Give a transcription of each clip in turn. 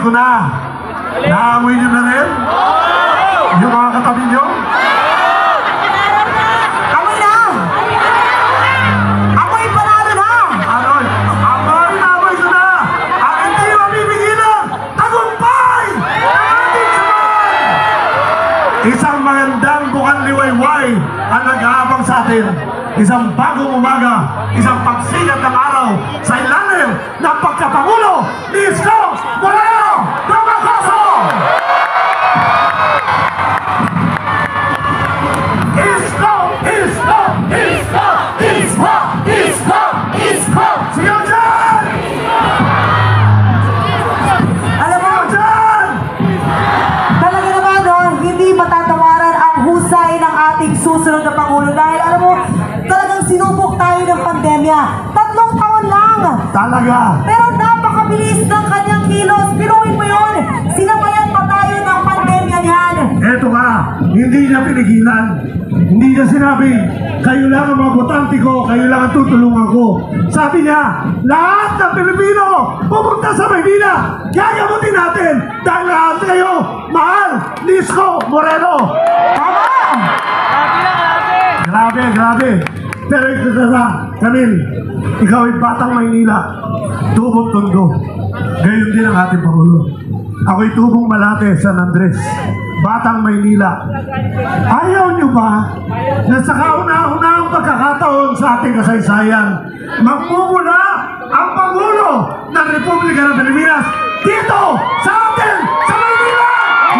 ko na. Naamoy nyo na rin? Yung mga katabi nyo? Amoy na! Amoy panalo na! Amoy! Amoy ko na! At hindi mabibigilan! Tagumpay! Ating saman! Isang magandang bukang liwayway ang nag-aabang sa atin. Isang bagong umaga, isang pagsikat ng araw sa ilalim ng pagkapangulo ni Isko Moreno Romagoso! Isko! Isko! Isko! Isko! Isko! Isko! Sigaw dyan! Alam mo, Dyan! talaga naman, no, hindi matatawaran ang husay ng ating susunod na Pangulo dahil alam mo, talagang sinubok tayo ng pandemya. 3 taon lang. Talaga! Pero napakabilis ng kanyang kilos. Pinuhin mo yun. Sinabayan pa tayo ng pandemya niyan. Eto nga, hindi niya pinigilan. Hindi niya sinabi, kayo lang ang mga botante ko, kayo lang ang tutulungan ko. Sabi niya, lahat ng Pilipino pupunta sa Maynila. Yayamutin natin dahil lahat kayo mahal ni Isko Moreno. Tama! Grabe, grabe. Pero ito na, Camille, ikaw ay batang Maynila, tubong Tondo. Gayon din ang ating Pangulo. Ako'y tubong Malate, San Andres, batang Maynila. Ayaw nyo ba na sa kauna-unahang pagkakataon sa ating kasaysayan, magmumula ang Pangulo ng Republika ng Pilipinas dito sa atin, sa Maynila?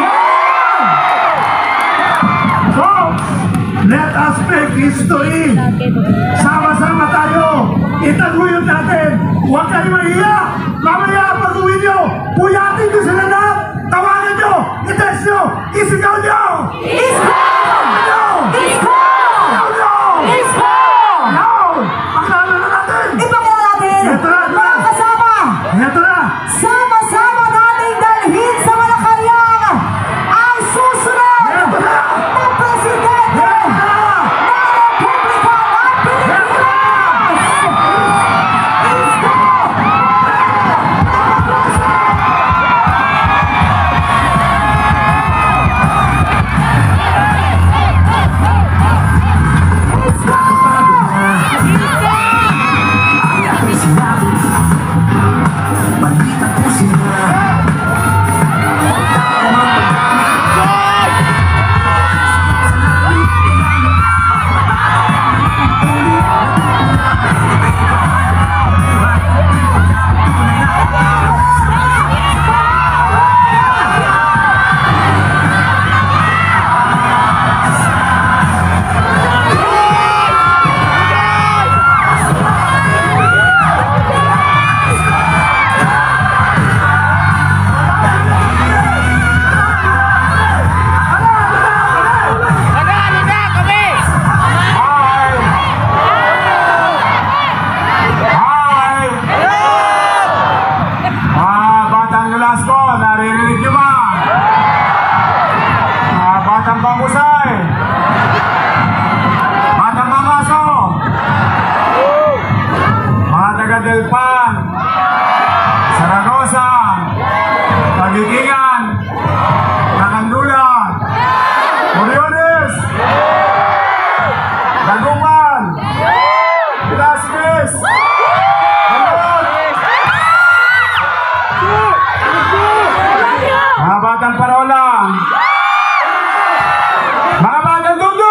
So, let us make history. Sama-sama tayo. Itaguyod natin. Huwag kayo mahiya. Mamaya pag-uwi nyo, puyatin nyo sila na. Tawagan nyo. I-test nyo. Isigaw nyo. Isko! Isko! Isko! Now, pakilala na natin. Ipakilala natin. Ito na. Mga kasama. Ito na. Sama-sama nating dalhin sa Malacanang ang susunod Ito na. na presidente Ito na. ng Republika ng Pilipinas! Isko! Naririnig nyo ba? Batang Bangusay, Batang Mangaso, mga taga Delpan, Saragosa, Pagitingan, Nakandula, Oriones, Dagupan, Velasquez, mga batang Parola, mga batang Dundo!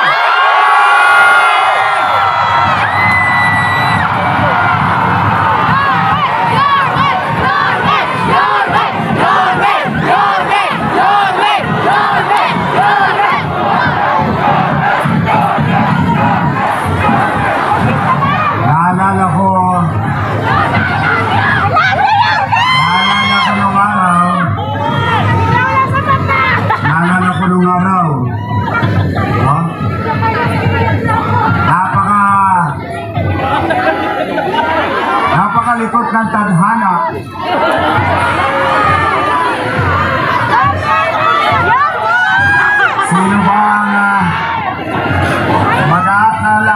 Naalala ko nung araw. Napakalikot ng tadhana. Sino ba ang mag-aakala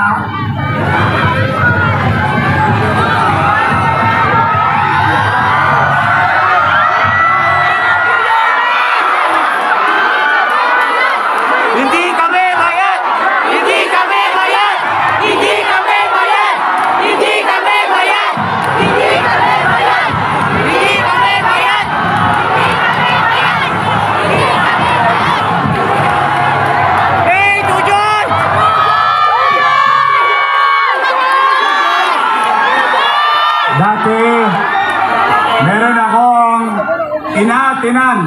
Binatinan.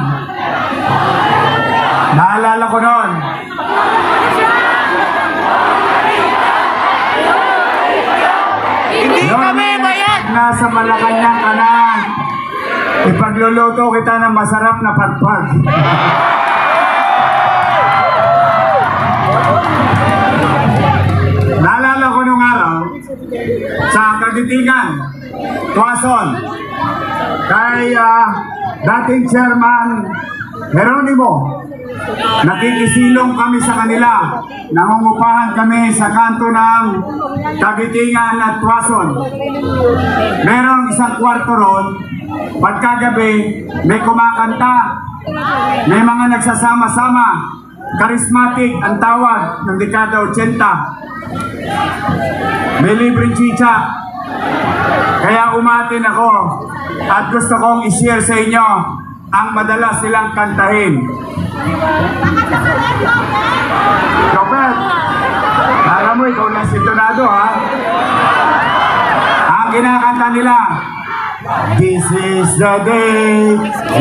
Naalala ko noon. Hindi kami bayad! Nasa Malacanang ka na. Ipagluluto kita ng masarap na pagpag. Naalala ko nung araw sa Kagitigan, Tuason, kay dating chairman Jeronimo. Nakikisilong kami sa kanila. Nangungupahan kami sa kanto ng Kagitigan at Tuason. Merong isang kwarto ron. Pagkagabi, may kumakanta. May mga nagsasama-sama. Charismatic ang tawag ng dekada 80. May libreng chicha. Kaya umatin ako at gusto kong i-share sa inyo ang madalas silang kantahin. Jopet, alam mo ikaw na sintonado ha? Ang kinakanta nila, this is the day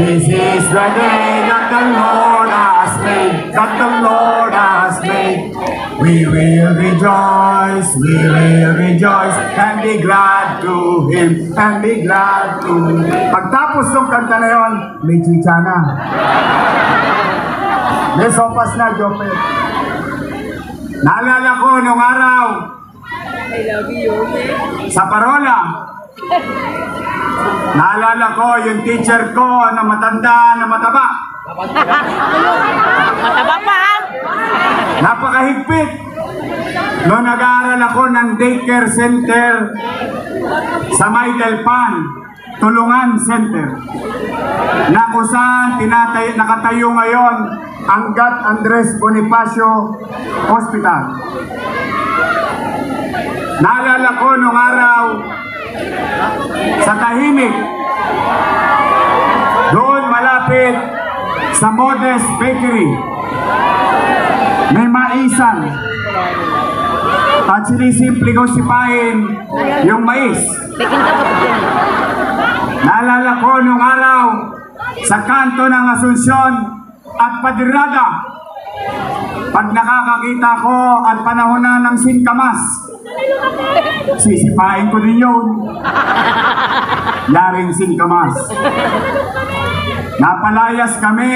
that the Lord has made, that the Lord has made. We will rejoice and be glad to Him, and be glad to Him. Pagtapos ng kanta na yun, may chicha na. May sopas na, Jopet. Naalala ko nung araw, sa parola, naalala ko yung teacher ko na matanda na mataba. Mataba pa! Napakahigpit. Noong nag-aaral ako ng daycare center sa Maydelpan, Tulungan Center, na kung saan nakatayo ngayon ang God Andres Bonifacio Hospital. Naalala ko nung araw sa Tahimik, doon malapit sa Modest Bakery, may maisan at sinisimple ko sipain yung mais. Naalala ko nung araw sa kanto ng Asunsyon at Padirada, pag nakakakita ko at panahon na ng singkamas, sisipain ko din yun. Yaring singkamas. Napalayas kami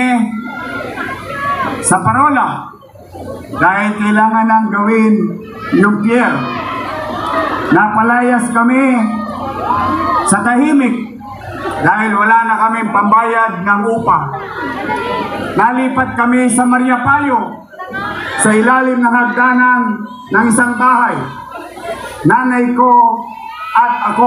sa parola dahil kailangan nang gawin yung pier. Napalayas kami sa Tahimik dahil wala na kaming pambayad ng upa. Nalipat kami sa Mariapayo sa ilalim ng hagdanan ng isang bahay. Nanay ko at ako.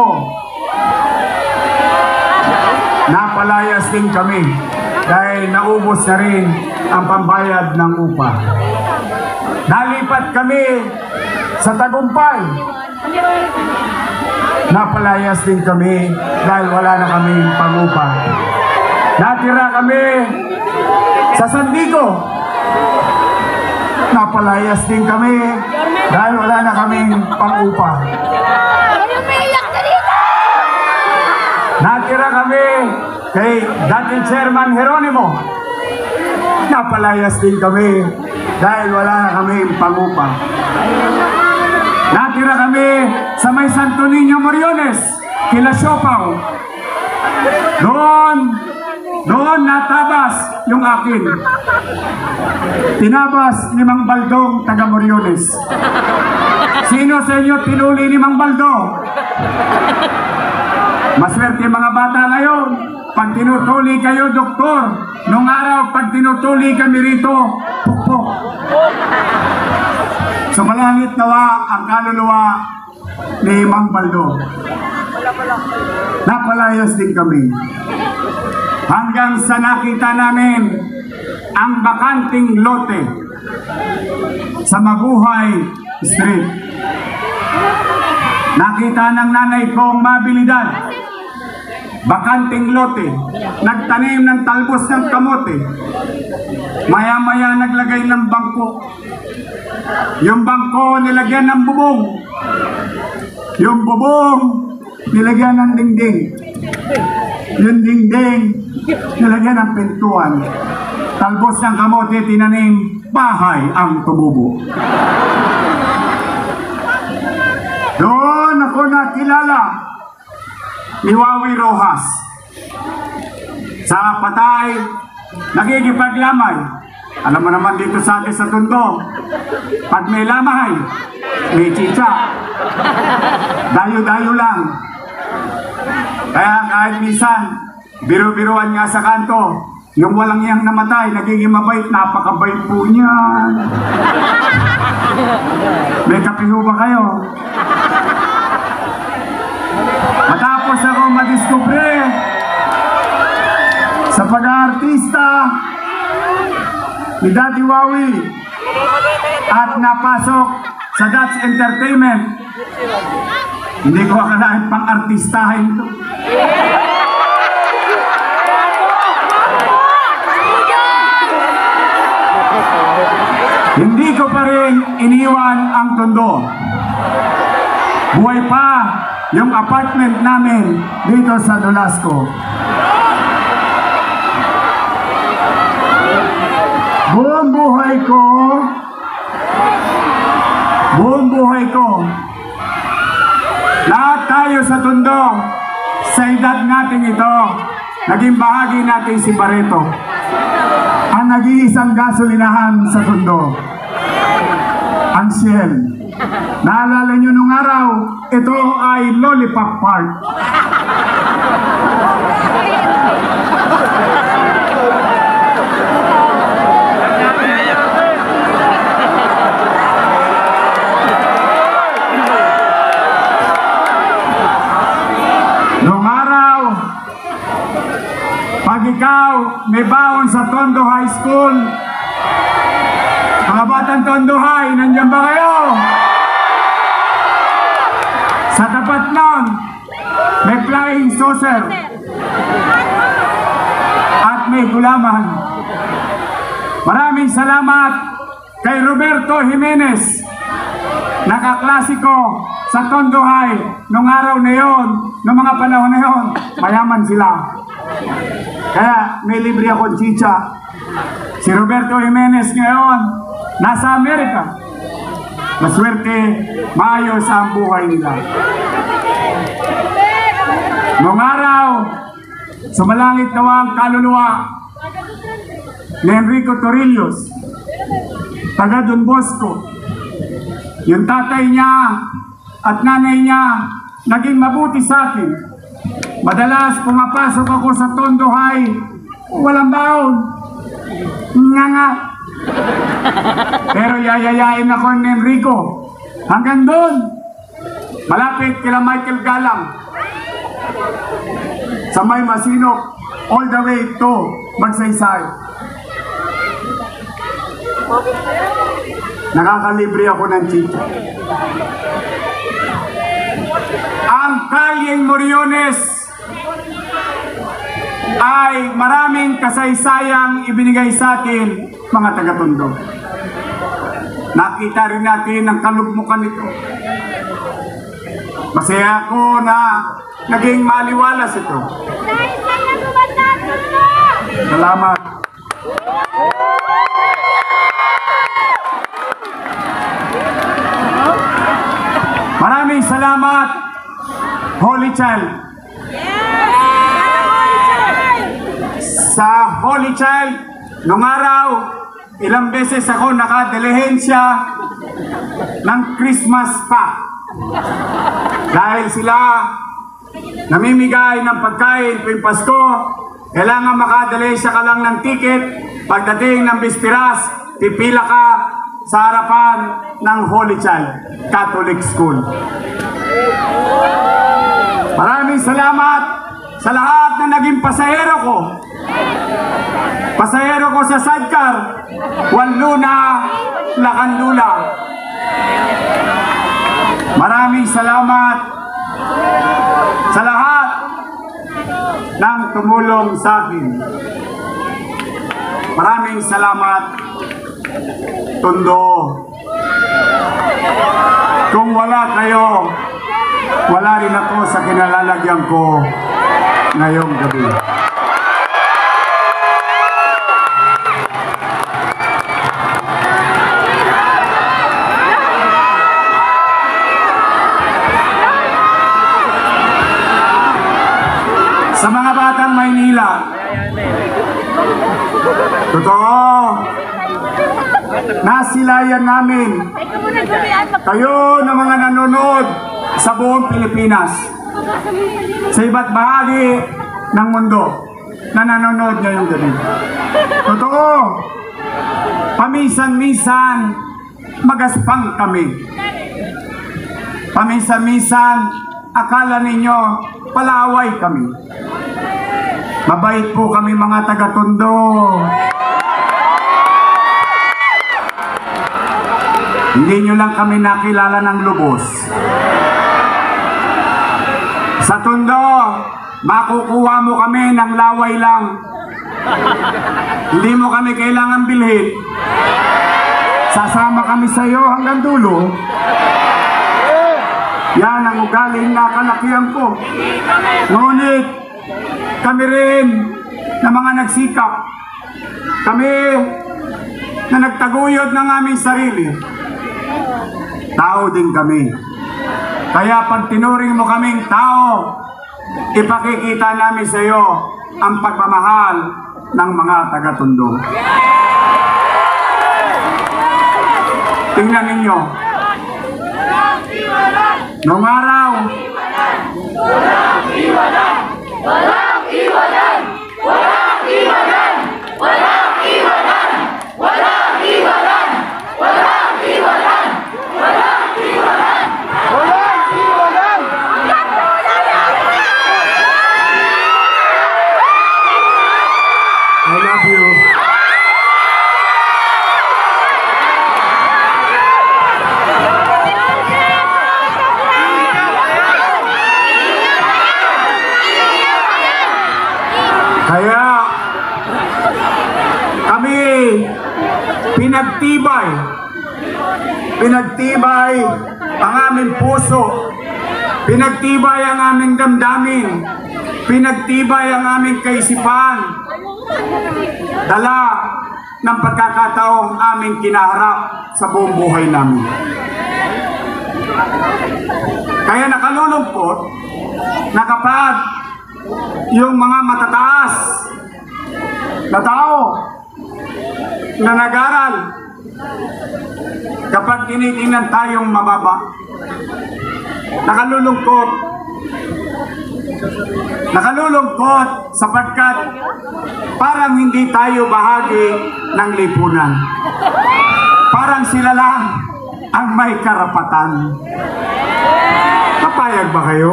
Napalayas din kami dahil naubos na rin ang pambayad ng upa. Nalipat kami sa Tagumpay. Napalayas din kami dahil wala na kaming pangupa. Natira kami sa Sandigo. Napalayas din kami dahil wala na kaming pangupa. Natira kami kay dating chairman Jeronimo. Napalayas din kami dahil wala na kaming pangupa. Natira kami sa may Santo Niño Moriones, kila Siopaw. Doon natabas yung akin. Tinabas ni Mang Baldong, taga Moriones. Sino sa inyo tinuli ni Mang Baldong? Maswerte mga bata ngayon. Pag tinutuli kayo, doktor. Nung araw, pag tinutuli kami rito, pukpok. Sumalangit nawa ang kaluluwa ni Mang Baldo. Napalayas din kami. Hanggang sa nakita namin ang bakanting lote sa Mabuhay Street. Nakita ng nanay kong mabilidad. Bakanting lote. Nagtanim ng talbos ng kamote. Maya-maya naglagay ng bangko. Yung bangko nilagyan ng bubong. Yung bubong nilagyan ng dingding. Yung dingding nilagyan ng pintuan. Talbos ng kamote, tinanim, bahay ang tumubo. Doon ako nakilala ni Wawi Rojas. Sa patay, nagigipaglamay. Alam mo naman dito sa atin sa Tondo, pag may lamay, may chicha. Dayo-dayo lang. Kaya kahit minsan, biro-biroan nga sa kanto, yung walang iyang namatay, nagiging mabait, napakabait po niyan. May kape ho ba kayo? Matapos ako madiskubre sa pag-aartista ni Daddy Wawi at napasok sa Dutch Entertainment, hindi ko akalain pang-artistahin ito. Hindi ko pa rin iniwan ang Tondo. Buhay pa yung apartment namin dito sa Nolasco. Buong buhay ko, lahat tayo sa Tondo, sa edad natin ito, naging bahagi natin si Barreto, ang nag-iisang gasolinahan sa Tondo, ang Shell. Naalala nyo nung araw, ito ay Lollipop Park. Nung araw, pag ikaw may baon sa Tondo High School, mga batang Tondo High, nandiyan ba kayo? Sa tapat nun, may flying saucer at may gulaman. Maraming salamat kay Roberto Jimenez, nakaklasiko sa Tondo High nung araw na yon, nung mga panahon na yon, mayaman sila. Kaya may libre akong chicha. Si Roberto Jimenez ngayon, nasa Amerika. Maswerte, maayos ang buhay nila. Noong araw, sumalangit daw ang kaluluwa ni Enrico Torrillos, taga Don Bosco. Yung tatay niya at nanay niya naging mabuti sa akin. Madalas pumapasok ako sa Tondo High, walang baon. Nga. Pero yayayain ako ni Enrico hanggang doon, malapit kila Michael Galang, sa May Masinok, all the way to Magsaysay. Nakakalibre ako ng chicha. Ang Kalyeng Moriones ay maraming kasaysayang ibinigay sa atin, mga taga-Tondo. Nakita rin natin ang kalugmukan nito. Masaya ako na naging maliwalas ito. Salamat. Maraming salamat, Holy Child. Sa Holy Child, nung araw, ilang beses ako nakadelehensya ng Christmas pa. Dahil sila namimigay ng pagkain tuwing Pasko, kailangan makadelehensya ka lang ng ticket. Pagdating ng Bispiras, pipila ka sa harapan ng Holy Child Catholic School. Maraming salamat sa lahat na naging pasahero ko. Pasahero ko sa sidecar, Wanluna, Lakandula. Maraming salamat sa lahat ng tumulong sa akin. Maraming salamat, Tondo. Kung wala kayo, wala rin ako sa kinalalagyan ko ngayong gabi. Maynila. Totoo. Nasilayan namin kayo na mga nanonood sa buong Pilipinas, sa iba't bahagi ng mundo na nanonood ngayong gabi. Totoo. Paminsan-minsan magaspang kami. Paminsan-minsan akala ninyo palaaway kami. Mabait po kami mga taga-Tondo. Hindi nyo lang kami nakilala ng lubos. Sa Tondo, makukuha mo kami ng laway lang. Hindi mo kami kailangan bilhin. Sasama kami sa iyo hanggang dulo. Yan ang ugaling nakalakihan ko. Ngunit, kami rin na mga nagsikap. Kami na nagtaguyod ng aming sarili. Tao din kami. Kaya pag tinuring mo kaming tao, ipakikita namin sa iyo ang pagmamahal ng mga taga-Tondo. Tingnan ninyo. Noong araw, I love you. Kaya kami pinagtibay ang aming puso, pinagtibay ang aming damdamin, pinagtibay ang aming kaisipan, dala ng pagkakataong aming kinaharap sa buong buhay namin. Kaya nakalulungkot na kapag yung mga matataas na tao na nag-aral, kapag tinitingnan tayong mababa, nakalulungkot sapagkat parang hindi tayo bahagi ng lipunan. Parang sila lang ang may karapatan. Papayag ba kayo?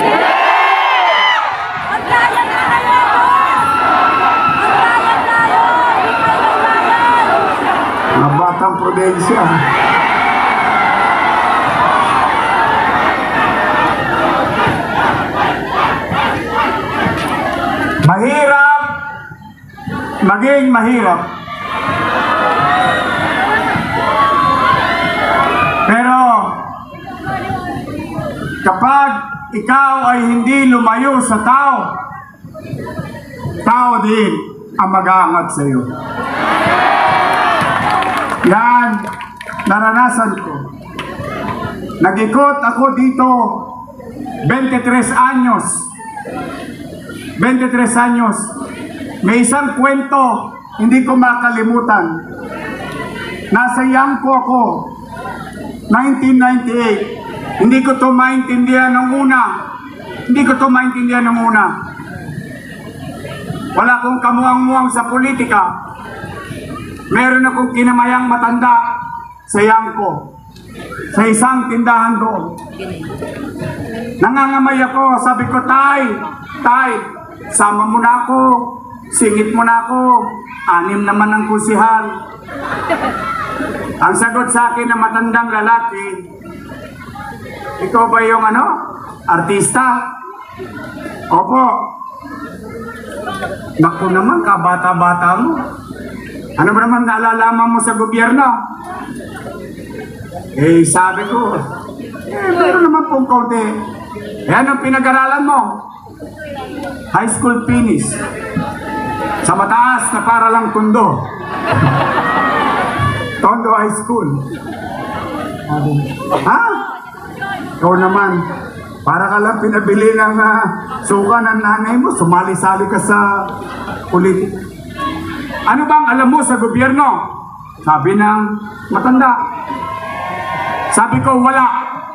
Mga batang probensya. Mahirap maging mahirap. Pero kapag ikaw ay hindi lumayo sa tao, tao din ang mag-aangat sa iyo. Yan, naranasan ko. Nag-ikot ako dito 23 anyos. 23 anyos. May isang kwento, hindi ko makalimutan. Nasa Yangko ako, 1998. Hindi ko to maintindihan ng una. Wala akong kamuang-muang sa politika. Meron akong kinamayang matanda sa Yangko, sa isang tindahan doon. Nangangamay ako, sabi ko, Tay, sama mo na ako, singit mo na ako, 6 naman ang kusihal. Ang sagot sa akin ng matandang lalaki, ikaw ba yung artista? Opo. Naku naman, kabata-bata mo. Ano ba naman naalalaman mo sa gobyerno? Sabi ko, meron naman pong kaunti. Anong pinag-aralan mo? High school finish. Sa mataas na para lang Tondo. Tondo High School. Ha? Ikaw naman. Para ka lang pinabili ng suka ng nanay mo, sumali-sali ka sa politik. Ano bang alam mo sa gobyerno? Sabi ng matanda. Sabi ko, wala.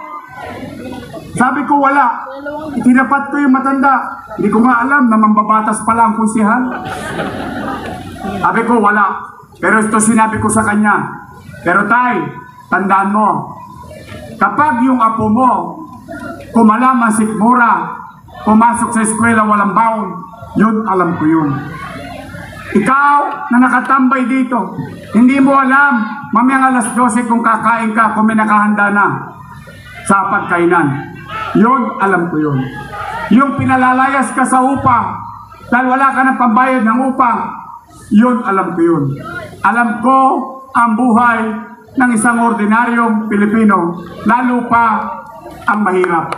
Sabi ko, wala. Itinapat ko yung matanda. Hindi ko nga alam na mambabatas pala ang kunsihan. Sabi ko, wala. Pero ito sinabi ko sa kanya. Pero tay, tandaan mo, kapag yung apo mo, kumalaman sikmura, pumasok sa eskwela walang baon, yun alam ko yun. Ikaw na nakatambay dito, hindi mo alam, mamayang alas 12 kung kakain ka, kung may nakahanda na sa pagkainan. Yun, alam ko yun. Yung pinalalayas ka sa upa, dahil wala ka ng pambayad ng upa, yun, alam ko yun. Alam ko ang buhay ng isang ordinaryong Pilipino, lalo pa ang mahirap.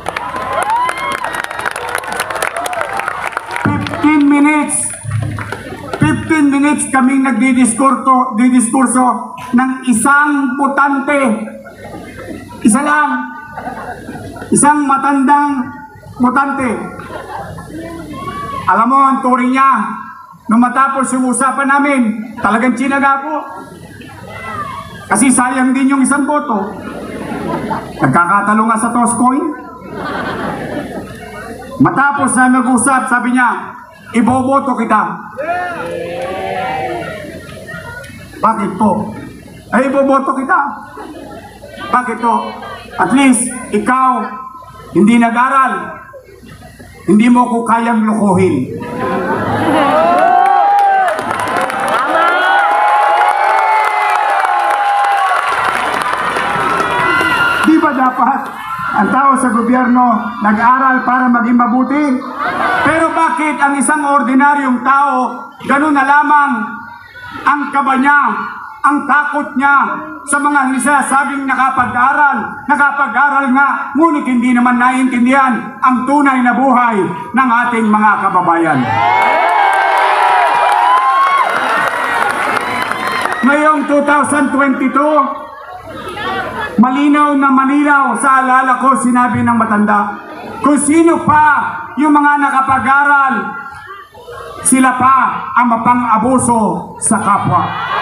15 minutes kaming nagdidiskurso ng isang botante. Isa lang. Isang matandang botante. Alam mo, ang turing niya, nung matapos yung usapan namin, talagang chinaga ko. Kasi sayang din yung isang boto. Nagkakatalo nga sa toss coin. Matapos na nag-usap, sabi niya, iboboto kita. Bakit po? Ay, iboboto kita. Bakit po? At least, ikaw, hindi nag-aral. Hindi mo ko kayang lukuhin. Di ba dapat ang tao sa gobyerno nag-aral para maging mabuti? Pero bakit ang isang ordinaryong tao, ganun na lamang ang kaba niya, ang takot niya sa mga sinasabing nakapag-aral nga, ngunit hindi naman naiintindihan ang tunay na buhay ng ating mga kababayan. Ngayong 2022, malinaw na malinaw sa alala ko, sinabi ng matanda, kung sino pa yung mga nakapag-aral, sila pa ang mapang-abuso sa kapwa.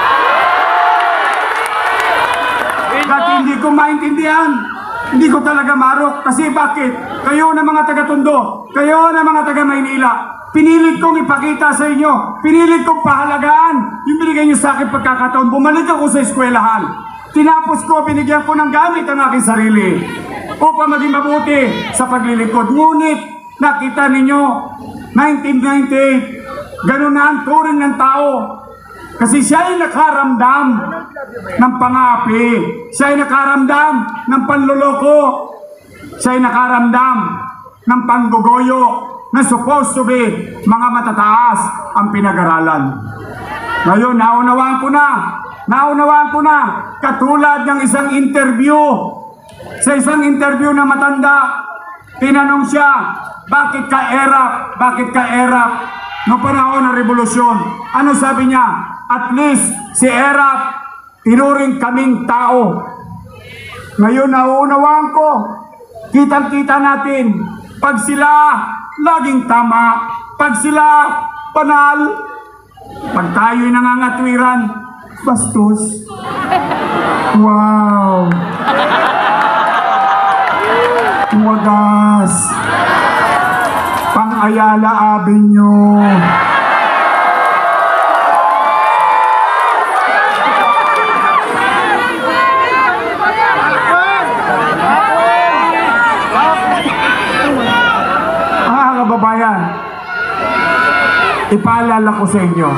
Dati hindi ko maintindihan, hindi ko talaga marok, kasi bakit? Kayo na mga taga-Tondo, kayo na mga taga-Maynila, pinilit kong ipakita sa inyo, pinilit kong pahalagaan yung binigay niyo sa akin pagkakataon, bumalik ako sa eskwelahan. Tinapos ko, binigyan ko ng gamit ang aking sarili upang maging mabuti sa paglilingkod. Ngunit, nakita ninyo, 1998, ganun na ang turing ng tao. Kasi siya ay nakaramdam ng pangapi, siya ay nakaramdam ng panloloko, siya ay nakaramdam ng panggugoyo na supposed to be mga matataas ang pinag-aralan. Ngayon, naunawaan ko na, katulad ng isang interview. Sa isang interview na matanda, tinanong siya, bakit ka erap? Bakit ka erap? Noong panahon ng revolusyon, ano sabi niya? At least si erap, tinuring kaming tao. Ngayon, nauunawaan ko, kitang-kita natin, pag sila laging tama, pag sila banal, pag tayo'y nangangatwiran, bastos. Wow! Wagas! Pang-Ayala Avenue! Kababayan, ipaalala ko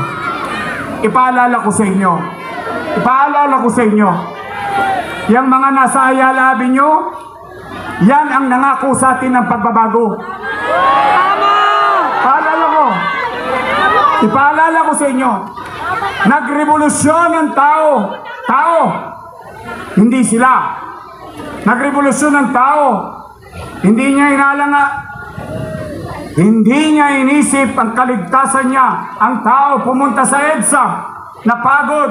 sa inyo, yung mga nasa Ayala Avenue, yan ang nangako sa atin ng pagbabago. Ipaalala ko sa inyo, nagrevolusyon ng tao, hindi sila. Nagrevolusyon ng tao, hindi niya inisip ang kaligtasan niya. Ang tao pumunta sa EDSA, napagod,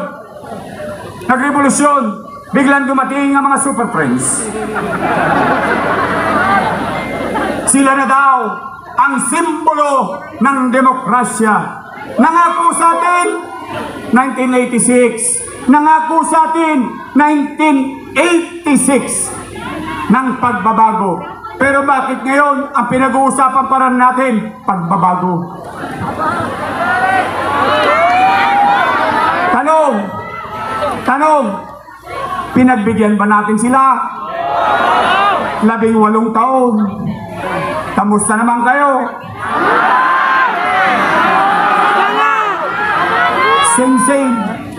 nagrevolusyon, biglang dumating ang mga super friends. Sila na daw ang simbolo ng demokrasya. Nangako sa atin 1986, nangako sa atin 1986 ng pagbabago. Pero bakit ngayon ang pinag-uusapan pa rin natin pagbabago? Tanong, pinagbigyan ba natin sila? 18 taon. Kamusta naman kayo? Same.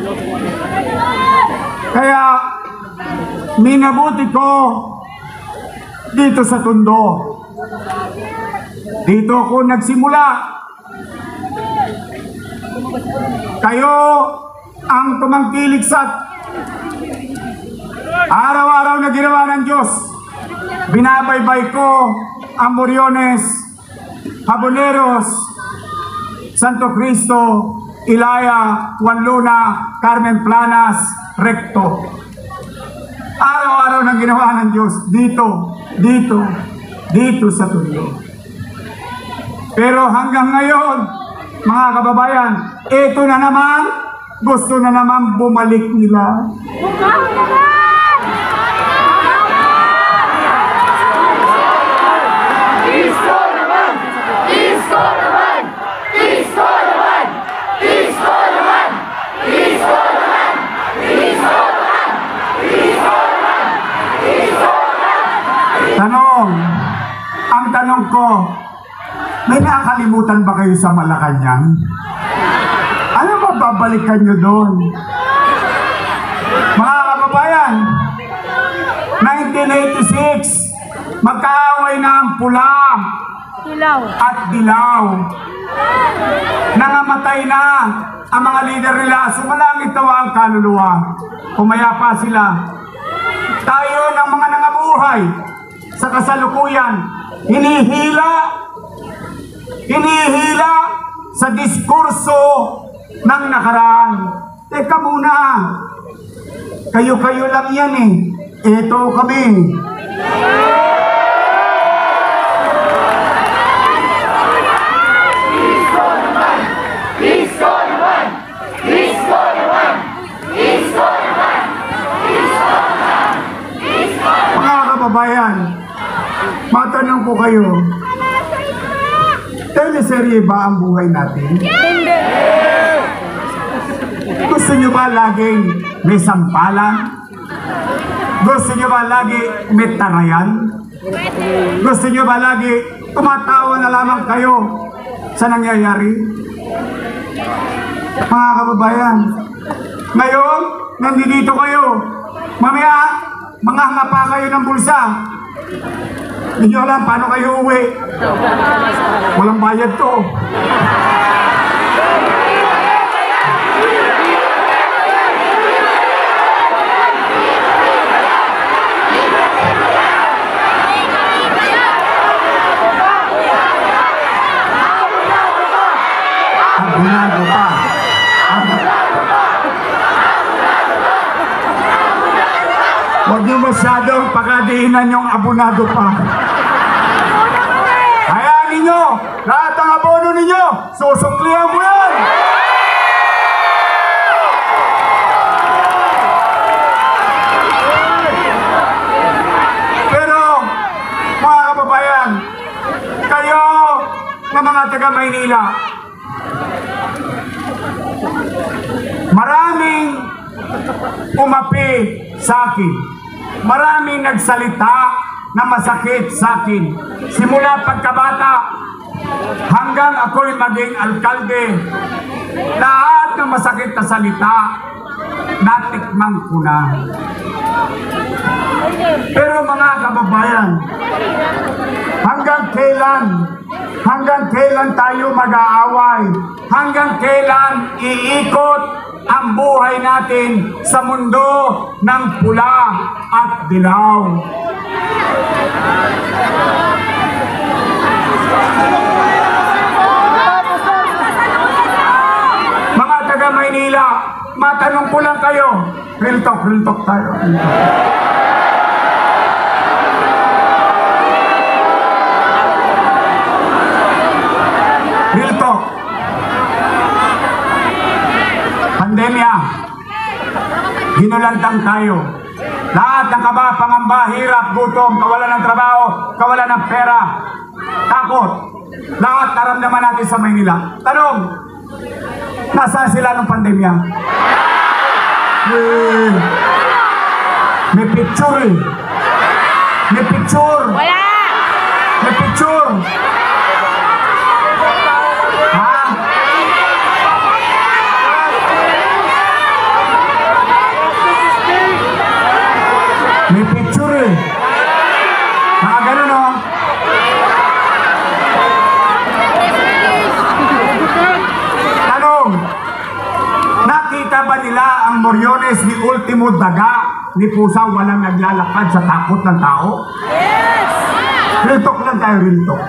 Kaya minabuti ko dito sa Tondo. Dito ako nagsimula. Kayo ang tumangkilik sa araw-araw na ginawa ng Diyos. Binabaybay ko ang Moriones, Haboneros, Santo Cristo, Ilaya, Juan Luna, Carmen Planas, Recto. Araw-araw na ginawa ng Diyos dito sa Tondo. Pero hanggang ngayon, mga kababayan, ito na naman, gusto na naman bumalik nila. Ang tanong ko, may nakakalimutan ba kayo sa Malacanang? Ano ba babalikan nyo doon? Mga kababayan, 1986, magkaaway na ang pula at dilaw. Nangamatay na ang mga leader nila. Sumalangit daw ang kaluluwa. Pumayapa sila. Tayo ng mga nangabuhay sa kasalukuyan, hinihila sa diskurso ng nakaraan. Teka muna, kayo-kayo lang yan eh. Ito kami. Mga kababayan, matanong ko kayo, teleserye ba ang buhay natin? Hindi! Gusto nyo ba laging may sampalan? Gusto nyo ba lagi may tarayan? Gusto nyo ba lagi tumatawa na lamang kayo sa nangyayari? Mga kababayan, ngayon, nandito kayo. Mamaya, mga hanga kayo ng bulsa. Hindi nyo alam paano kayo uwi. Walang bayad to. Abunado pa. Huwag nyo masyadong pakadiinan yung abunado pa. Hayaan ninyo, lahat ng abono ninyo, susuklihan mo yan! Pero, mga kababayan, kayo na mga taga Maynila, maraming umapi sa akin. Maraming nagsalita na masakit sa akin. Simula pagkabata hanggang ako'y maging alkalde, lahat ng masakit na salita natikman ko na. Pero mga kababayan, hanggang kailan tayo mag-aaway? Hanggang kailan iikot ang buhay natin sa mundo ng pula at dilaw? Mga taga Maynila, matanong ko lang kayo. Real talk tayo. pandemya, ginulantang tayo. Lahat ng kaba, pangamba, hirap, gutom, kawalan ng trabaho, kawalan ng pera, takot. Lahat naramdaman natin sa Maynila. Tanong, nasaan sila ng pandemya? May picture eh. May picture. Wala! May picture. Ha? May picture eh. Nakaganon o. Tanong, nakita ba nila ang Moriones ni Ultimo Daga ni Pusa walang naglalakad sa takot ng tao? Yes! Real talk lang tayo, real talk.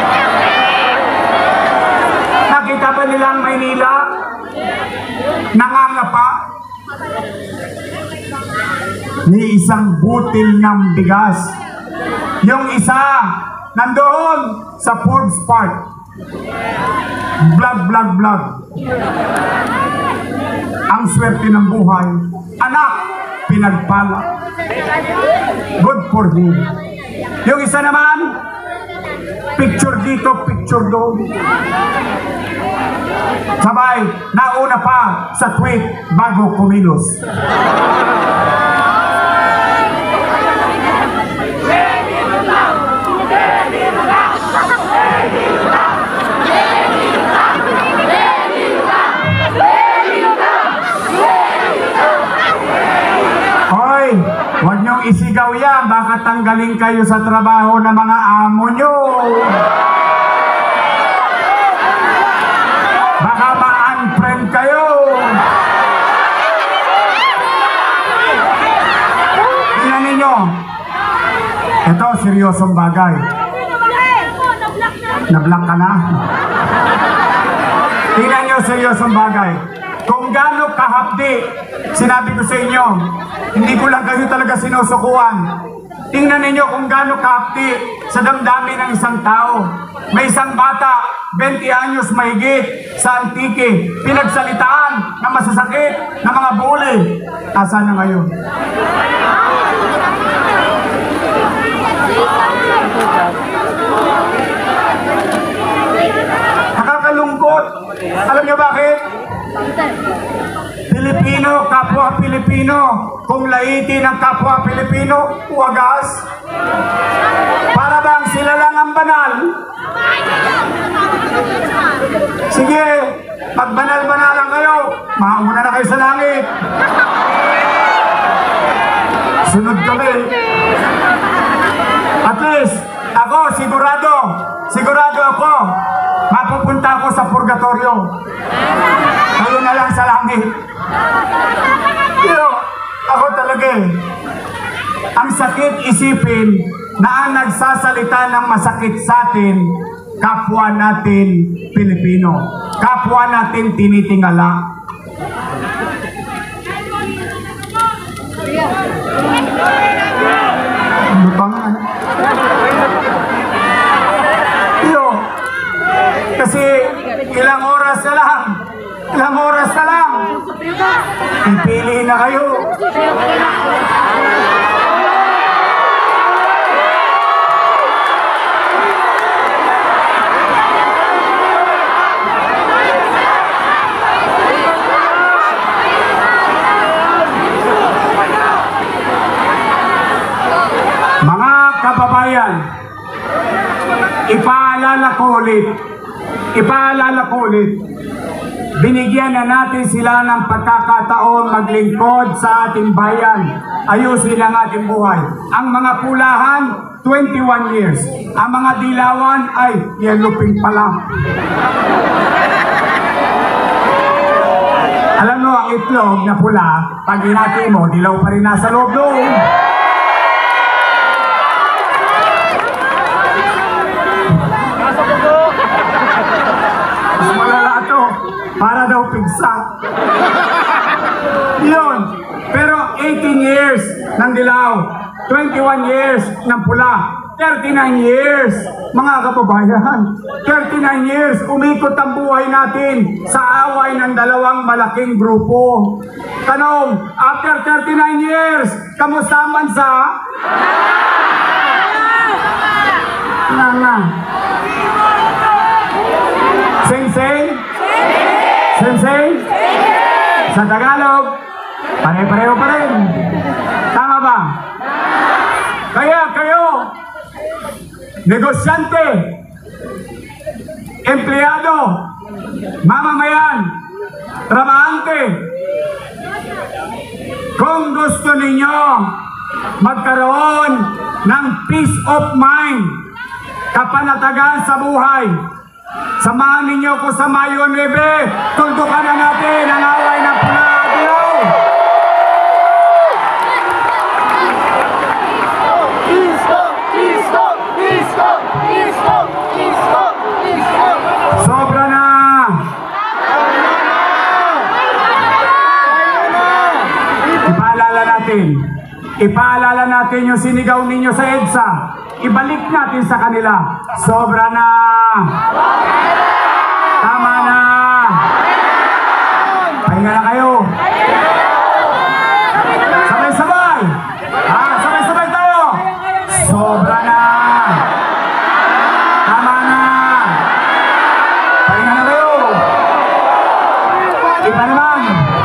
Nakita ba nila ang Maynila? Nangangapa? Ni isang butil ng bigas. Yung isa, nandoon sa Forbes Park. Vlog. Ang swerte ng buhay. Anak, pinagpala. Good for him. Yung isa naman, picture dito, picture doon. Sabay, nauna pa sa tweet bago kumilos. Hoy, huwag niyong isigaw yan, baka tanggalin kayo sa trabaho ng mga amo niyo. Baka ma-unfriend kayo. Tingnan ninyo. Ito, seryosong bagay. Na-block ka na? Tingnan nyo, seryosong bagay. Kung gaano kahapdi, sinabi ko sa inyo, hindi ko lang kayo talaga sinusukuan. Tingnan ninyo kung gaano kahapdi sa damdamin ng isang tao. May isang bata, 20 anyos mahigit, sa Antique, pinagsalitaan ng masasakit ng mga bully. Asa na ngayon? Nakakalungkot. Alam niyo bakit? Pilipino, kapwa Pilipino. Kung laitin ng kapwa Pilipino, wagas. Para bang sila lang ang banal? Sige, magbanal-banalan kayo. Mauna na kayo sa langit. Sunod kami. At least, ako sigurado ako, mapupunta ako sa purgatorio. Kayo na lang sa langit. Pero, ako talaga ang sakit isipin na ang nagsasalita ng masakit sa atin, kapwa natin Pilipino. Kapwa natin tinitingala. Ano ba nga? Kasi ilang oras na lang. Pipiliin na kayo. Mga kababayan, ipaalala ko ulit, binigyan na natin sila ng pagkakataon maglingkod sa ating bayan. Ayusin ang ating buhay. Ang mga pulahan, 21 years. Ang mga dilawan ay yellow pink pa lang. Alam mo, ang itlog na pula, pag hinati mo, dilaw pa rin nasa loob doon. Mas malala ito, para daw pigsa. Yun. Pero 18 years ng dilaw, 21 years ng pula. 39 years. Mga kababayan, 39 years, umikot ang buhay natin sa away ng dalawang malaking grupo. Tanong, after 39 years, kamusta ang bansa? Nga. Sing-sing? Sing-sing? Sa Tagalog, pare-pareho pa rin. Tama ba? Kaya kayo, negosyante, empleyado, mamamayan, trabahante, kung gusto ninyo magkaroon ng peace of mind, kapanatagan sa buhay, samahan ninyo ko sa Mayo 9, tuldukan na natin ang away ng pula at ilaw. Sobra na! Ipaalala natin yung sinigaw ninyo sa EDSA. Ibalik natin sa kanila. Sobra na! Tama na! Pahinga na kayo! Sabay-sabay! Sabay-sabay tayo! Sobra na! Tama na! Pahinga na kayo! Iba naman!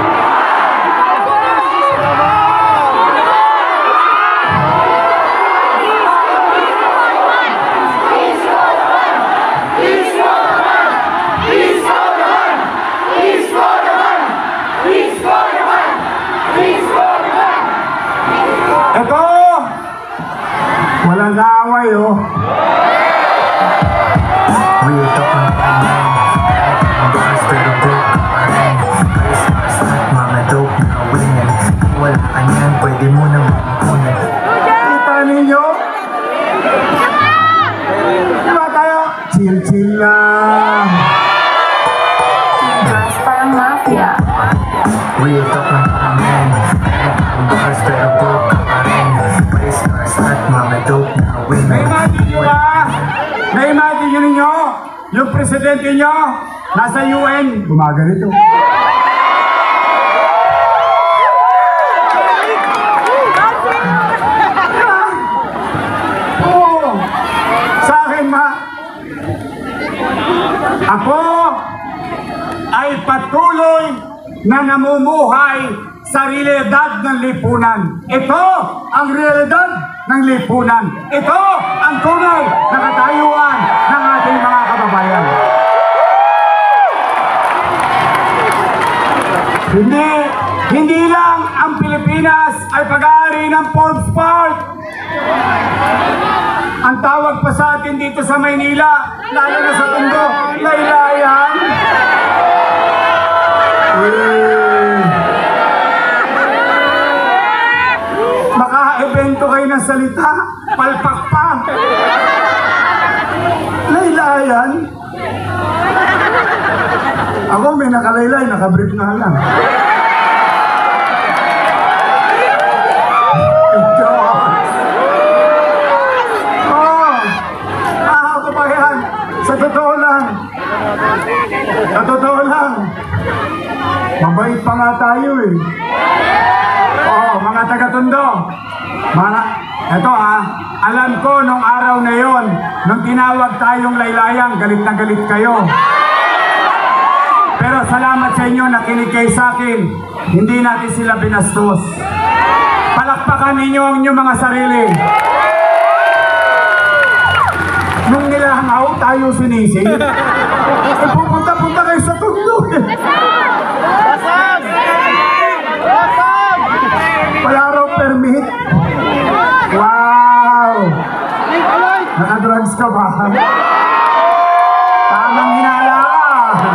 Ito! Walang kaaway, oh. Wala ka niyan, pwede mo na makunan. Kita ninyo? Diba tayo? Chill-chill lang. Girls, parang mafia. Real talk lang kami. Ang bars pero broke ka pa rin. Race cars at mga dope na women. Na-imagine nyo ba? Na-imagine nyo ninyo? Yung presidente nyo nasa UN. Gumaganito. Oo. Sa akin, ako ay patuloy na namumuhay sa realidad ng lipunan. Ito ang realidad ng lipunan. Ito ang tunay na katayuan ng ating mga kababayan. Hindi lang ang Pilipinas ay pag-aari ng Forbes Park. Ang tawag pa sa atin dito sa Maynila, lalo na sa Tondo, laylayan. Maka-evento kayo ng salita, palpak pa. Laylayan. Ako may nakalaylay, nakabrief na lang. Kabayan, sa totoo lang, mabait pa nga tayo eh. Oo, mga taga-Tondo. Eto alam ko nung araw na yon, nung tinawag tayong laylayan, galit na galit kayo. Pero salamat sa inyo, nakinig kayo sa akin. Hindi natin sila binastos. Palakpakan ninyo ang inyong mga sarili. Nung nilahangaw tayo sinising, pupunta-punta kayo sa Tondo eh. Wala raw permit. Wow! Nakadrugs ka ba? Tamang hinala ka.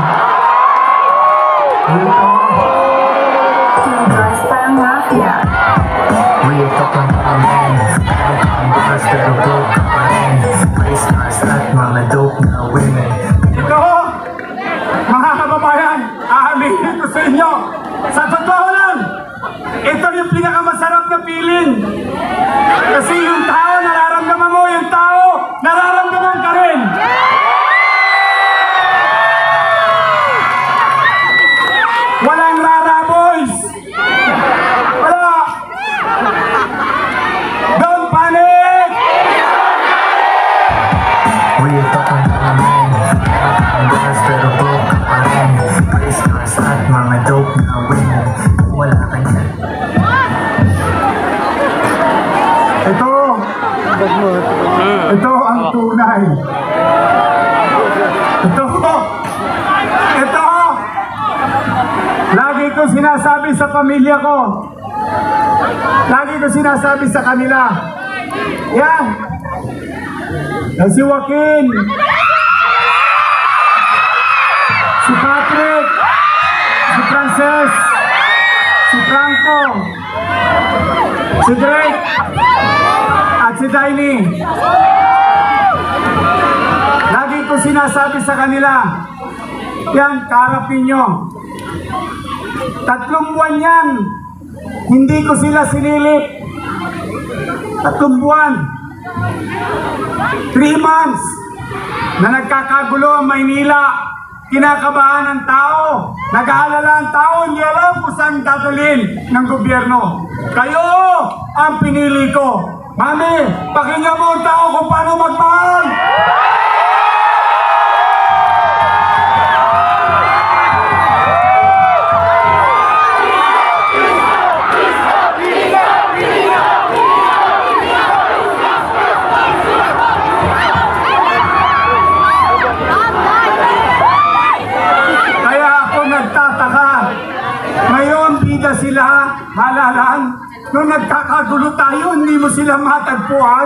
Girls, parang mafia. Real talk lang kami. Ang bars pero broke ka pa rin. Race cars at mga dope na women. Ito, mga kababayan, aaminin ko sa inyo. Sa totoo lang, ito yung pinakamasarap na feeling. Kasi yung tao, nararamdaman mo yung tao. sinasabi sa pamilya ko. Lagi ko sinasabi sa kanila. Yan. Si Joaquin. Si Patrick. Si Frances. Si Franco. Si Drake. At si Daini. Lagi ko sinasabi sa kanila. Yan, kaharapin nyo. 3 buwan yan. Hindi ko sila sinilip. 3 buwan. 3 months na nagkakagulo ang Maynila. Kinakabahan ng tao. Nag-aalala ang tao. Hindi alam kung saan dadalhin ng gobyerno. Kayo ang pinili ko. Mami, pakinggan mo ang tao kung paano magmahal. Sila, halalan, nung nagkakagulo tayo, hindi mo sila matagpuan.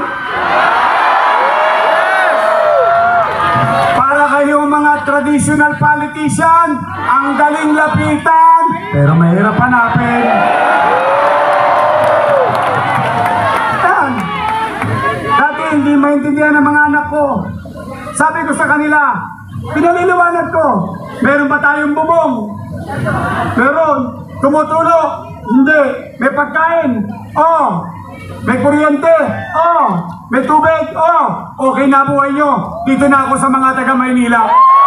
Para kayong mga traditional politician, ang galing lapitan, pero mahirap hanapin. Yan. Dati hindi maintindihan ng mga anak ko. Sabi ko sa kanila, pinaliliwanag ko, meron ba tayong bubong? Meron. Tumutulo? Hindi. May pagkain? Oo. May kuryente? Oo. May tubig? Oo. Okay na buhay nyo. Dito na ako sa mga taga Maynila.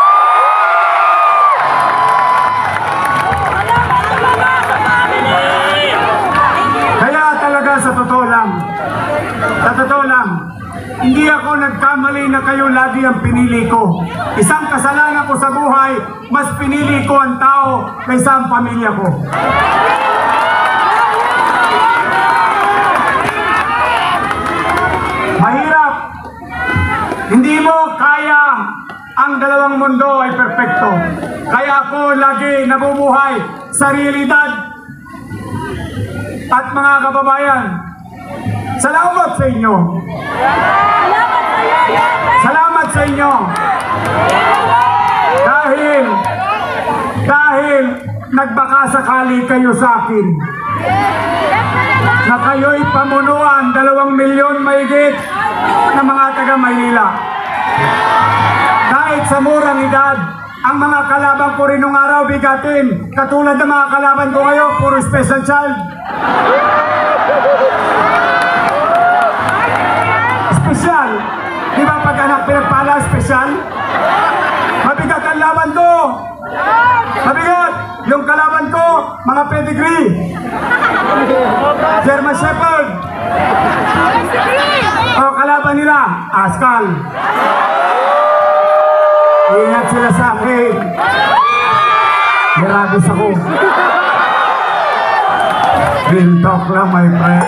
Kaya talaga sa totoo lang, hindi ako nagkamali na kayo lagi ang pinili ko. Isang kasalanan ko sa buhay, mas pinili ko ang tao kaysa ang pamilya ko. Mahirap. Hindi mo kaya ang dalawang mundo ay perpekto. Kaya ako lagi nabubuhay sa realidad. At mga kababayan, salamat sa inyo. Salamat sa inyo. Dahil nagbakasakali kayo sa akin na kayo'y pamunuan 2 milyon mahigit na mga taga Maynila. Kahit sa murang edad, ang mga kalaban ko rin nung araw bigatin, katulad ng mga kalaban ko ngayon, puro special child. Special. Di ba pag anak pinagpala, special? Mabigat ang laban ko. Mabigat. Yung kalaban ko, mga pedigree. German Shepherd. O kalaban nila, Askal. Ingat sila sa akin. Mirabis ako. Real talk lang, my friend.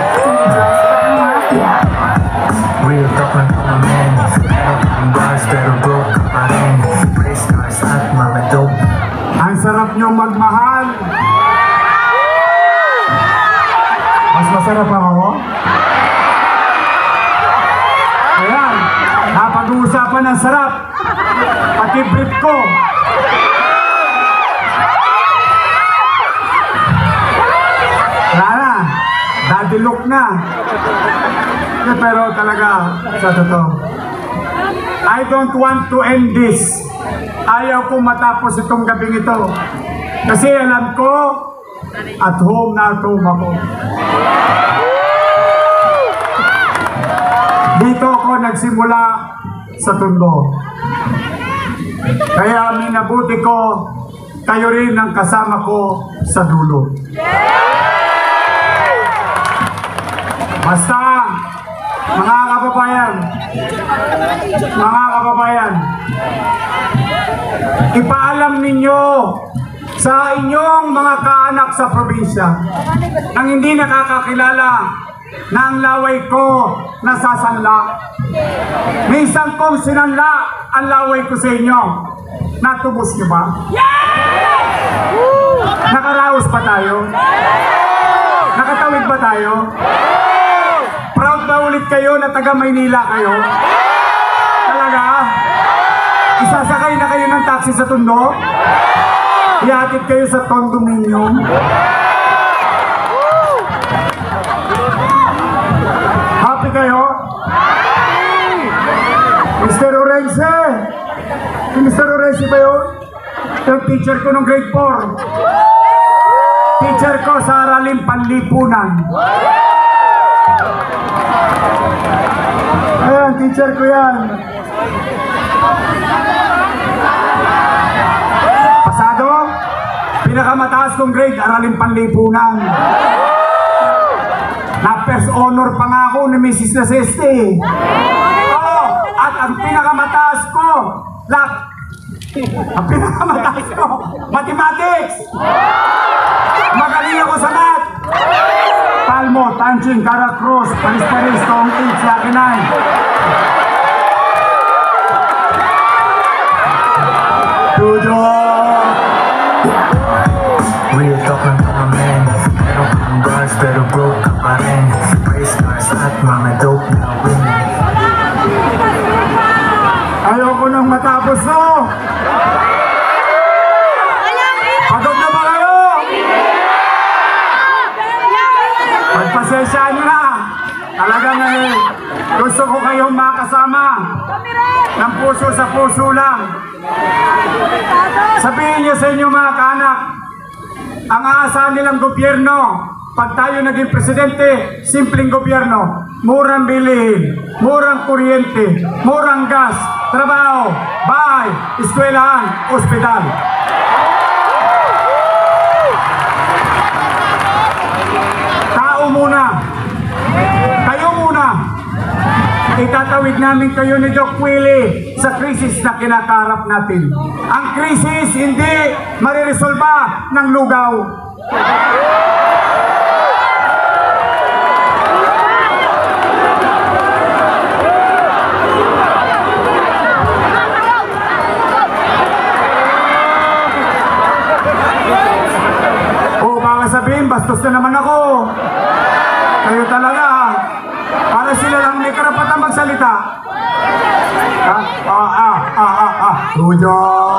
Real talk lang namin. Pero ang bars, pero broke ka pa rin. Praise stars at mga dope. Ang sarap nyo magmahal. Mas masarap ako? Ayan, napag-uusapan ng sarap. Pati brief ko. Wala, daddy look na. Pero talaga, sa totoo, I don't want to end this. Ayaw kong matapos itong gabing ito. Kasi alam ko, at home na at home ako. Dito ako nagsimula sa Tondo. Kaya minabuti ko, kayo rin ang kasama ko sa dulo. Basta, mga kababayan, ipaalam ninyo sa inyong mga kaanak sa probinsya ang hindi nakakakilala na ang laway ko nasasanla. Minsan kong sinanla ang laway ko sa inyo. Natubos niyo ba? Yeah! Nakaraos ba tayo? Nakatawid ba tayo? Proud ba ulit kayo na taga Maynila kayo? Talaga? Isasakay na kayo ng taxi sa Tondo? Ihatid kayo sa condominium? Happy kayo? Mr. Orense! Si Mr. Orense ba yun? Yung teacher ko nung grade 4. Teacher ko sa Araling Panlipunan. Ayan, teacher ko yan. Pasado, pinakamataas kong grade, Araling Panlipunan. Na first honor pa nga ako ni Mrs. Naseste. Oo, at ang pinakamataas ko, ang pinakamataas ko, mathematics. Magaling ako sa math. Palmo, Tanjing, Caracruz, Paris-Paris, Tong 8, Laki 9. Tudo! Real talk lang mga men. Meron kang bars pero broke ka pa rin. Praise stars at mga dope na win. Ayoko nang matapos, no? Pagod na ba kayo? Pagpasensyaan nyo na. Talagang gusto ko kayong makasama. Ng puso sa puso lang. Sabihin niyo sa inyo mga kaanak, ang aasahan nilang gobyerno, pag tayo naging presidente, simpleng gobyerno, murang bilihin, murang kuryente, murang gas, trabaho, bahay, eskwelahan, ospital. Tao muna. Kayo muna. Itatawid namin kayo ni Doc Willie sa krisis na kinakarap natin. Ang krisis hindi mariresolba ng lugaw. O baka sabihin, bastos na naman ako. Kayo talaga. Para sila lang may karapatan magsalita. Tuyo!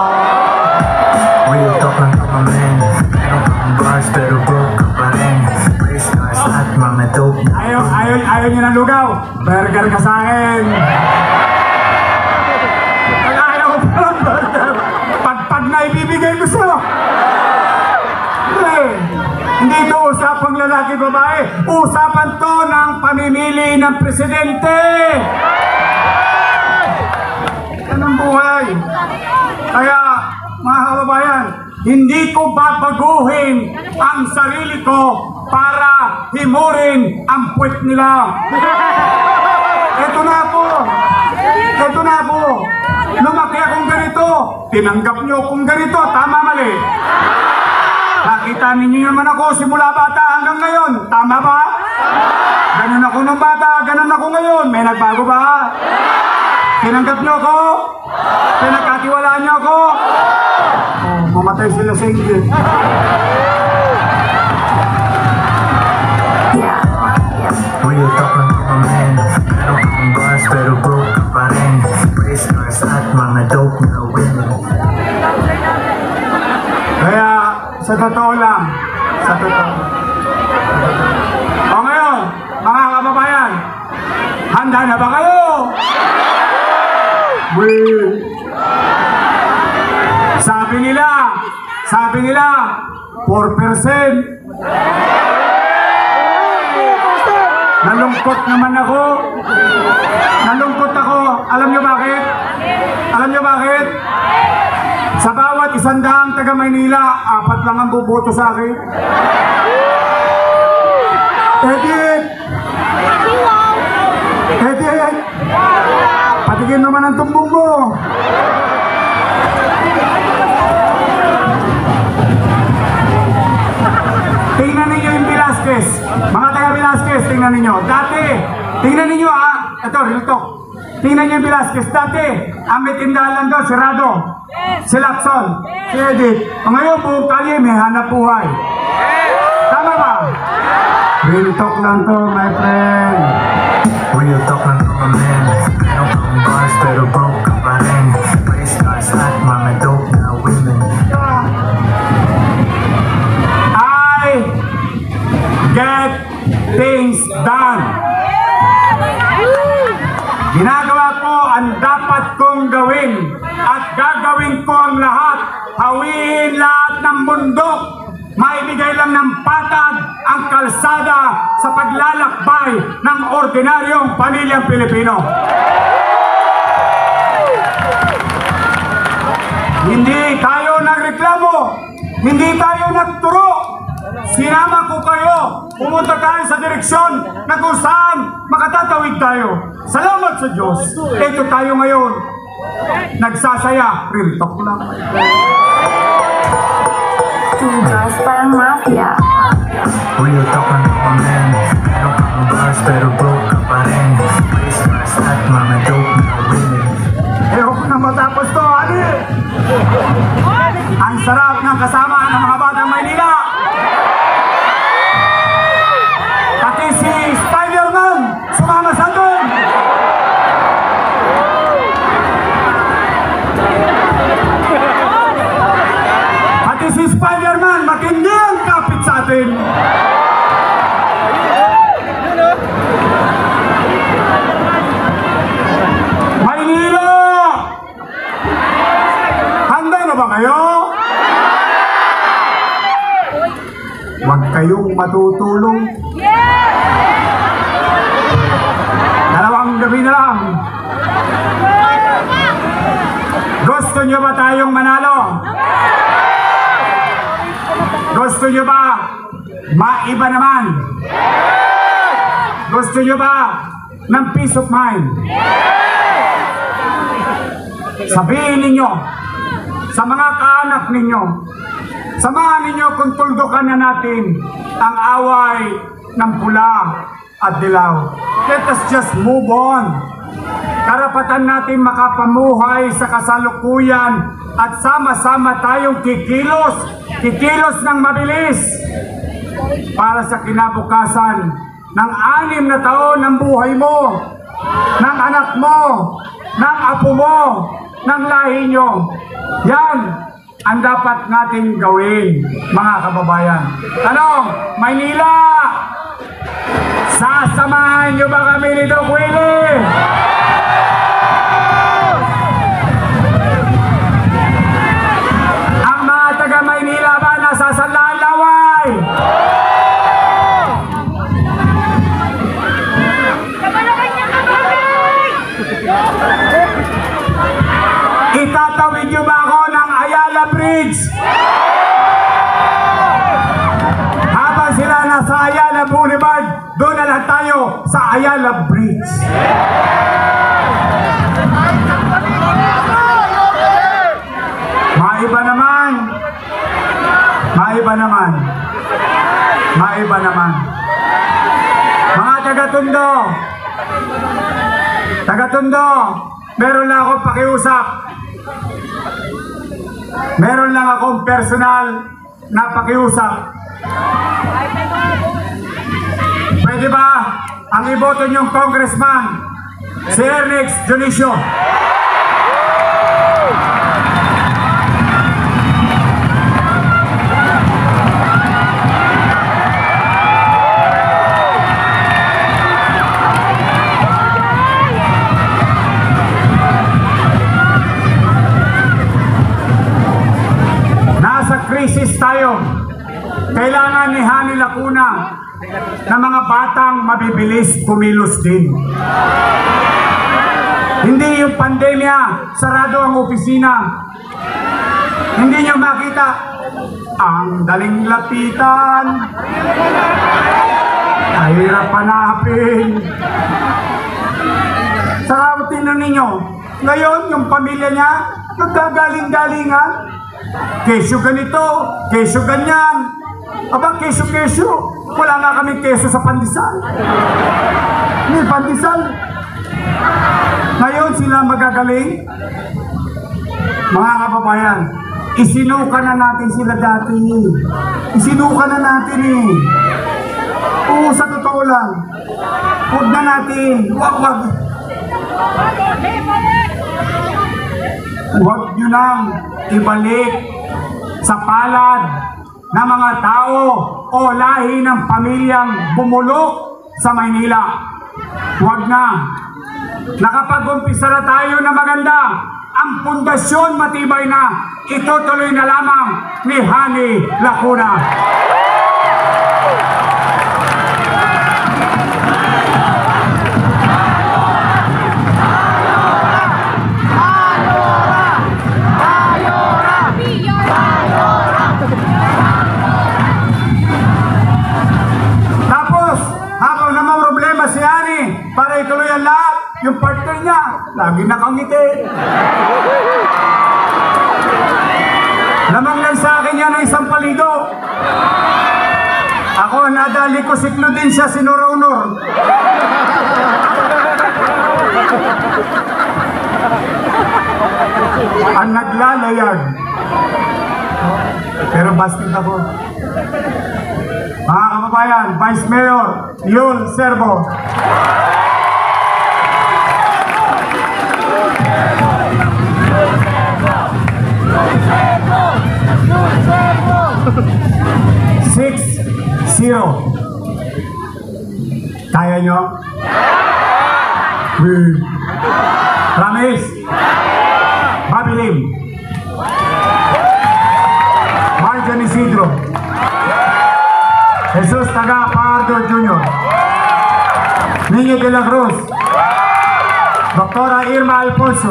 Real talk lang mga men. Meron kang bars pero broke ka pa rin. Praise stars at mga dope na Ayaw nyo ng lugaw. Burger ka sa akin. Ayaw ko pa ng burger. Pagpag na ibibigay ko sa'yo. Hindi ito usapang lalaki-babae. Usapan to ng pamimili ng presidente. Yan ang buhay. Kaya, mga kababayan, hindi ko babaguhin ang sarili ko para himurin ang puwet nila. Ito na po. Ito na po. Lumaki akong ganito. Tinanggap nyo akong ganito. Tama, mali. Nakita ninyo naman ako simula bata hanggang ngayon. Tama ba? Ganun ako nung bata, ganun ako ngayon. May nagbago ba? Tinanggap nyo ako? Pinagkatiwalaan nyo ako? Oh, mamatay sila sa inyo. Real talk lang mga men. Meron kang bars pero broke ka pa rin. Praise stars at mga dope na win. Kaya, sa totoo lang, sa totoo. O ngayon, mga kababayan, handa na ba kayo? Sabi nila, 4%. Nalungkot naman ako. Nalungkot ako. Alam nyo bakit? Alam nyo bakit? Sa bawat 100 taga Maynila, 4 lang ang buboto sa akin. Edit! Edit! Patigin naman ang tumbong mo. Tingnan ninyo yung Velasquez. Mga taga Velasquez, tingnan ninyo. Dati, tingnan ninyo ito, real talk. Tingnan nyo yung Velasquez. Dati, ang may tindahan lang daw, sirado. Si Lacson, si Edith. Ngayon buong kalye may hanap buhay. Tama ba? Real talk lang to, my friend. Real talk lang mga men. Meron kang bars pero broke ka pa rin. Race cars at mga dope na women. I get things done. Ginagawa ko ang dapat kong gawin at gagawin ko ang lahat. Hawiin lahat ng bundok. Maibigay lang ng patag ang kalsada sa paglalakbay ng ordinaryong pamilyang Pilipino. Hindi tayo nagreklamo. Hindi tayo nagturo. Sinama ko kayo. Pumunta tayo sa direksyon na kung saan makatatawid tayo. Salamat sa Diyos. Ito tayo ngayon. Nagsasaya. Real talk lang. Two girls parang mafia. Real talk lang mga men. Meron kang bars pero broke ka pa rin. Race cars at mga dope na women. Ayoko na matapos to, Ali! Ang sarap ng kasama ng mga batang Maynila! Pati si Spider-Man, sumama sa doon! Pati si Spider-Man, matindi ang kapit sa atin! Maynila! Handa na ba kayo? Huwag kayong matutulong. Dalawang gabi na lang. Gusto nyo ba tayong manalo? Gusto nyo ba maiba naman? Gusto nyo ba ng peace of mind? Sabihin ninyo sa mga kaanak ninyo, samahan ninyo kung tuldukan na natin ang away ng pula at dilaw. Let us just move on. Karapatan natin makapamuhay sa kasalukuyan at sama-sama tayong kikilos ng mabilis para sa kinabukasan ng 6 na taon ng buhay mo, ng anak mo, ng apo mo, ng lahi nyo. Yan ang dapat nating gawin, mga kababayan. Tanong, Maynila, sasamahan nyo ba kami ni Doc Willie? Ang mga taga Maynila ba nasa Sanlaan Laway? Itatawid nyo ba ako ng Ayala Bridge? Habang sila nasa Ayala Boulevard, doon na lang tayo sa Ayala Bridge. Maiba naman. Maiba naman. Maiba naman. Mga taga-Tondo. Taga-Tondo, meron lang akong pakiusap. Meron lang akong personal na pakiusap. Pwede ba ang iboto niyong congressman, si Ernix Dionisio? Krisis tayo. Kailangan ni Hani Lacuna na mga batang mabibilis kumilos din. Hindi yung pandemya, sarado ang opisina. Hindi nyo makita ang daling lapitan. Kahirap hanapin. Saka tingnan ninyo, ngayon yung pamilya niya nagkagaling-galingan. Kesyo ganito, kesyo ganyan. Aba, kesyo-kesyo. Wala nga kaming kesyo sa pandesal. May pandesal. Ngayon sila magagaling. Mga kababayan, isinuka na natin sila dati. Isinuka na natin eh. Oo, sa totoo lang. Huwag na natin. Huwag nyo nang ibalik sa palad ng mga tao o lahi ng pamilyang bumulok sa Maynila. Huwag na. Nakapag-umpisa na tayo na maganda. Ang pundasyon matibay na. Itutuloy na lamang ni Hani Lacuna. Tapos, habang namang problema si Hani, para ituloy ang lahat, yung partner niya, lagi nakangiti. Lamang lang sa akin yan ang isang paligo. Ako, nadali ko siklo din siya, sinura-unor. Ang naglalayag. Pero basket ako. Mga kababayan, Vice Mayor Yul Servo. Kaya nyo? Promise? Babilim? Marjan Isidro? Jesus Taga Pardo Jr. Niño de la Cruz? Doktora Irma Alfonso?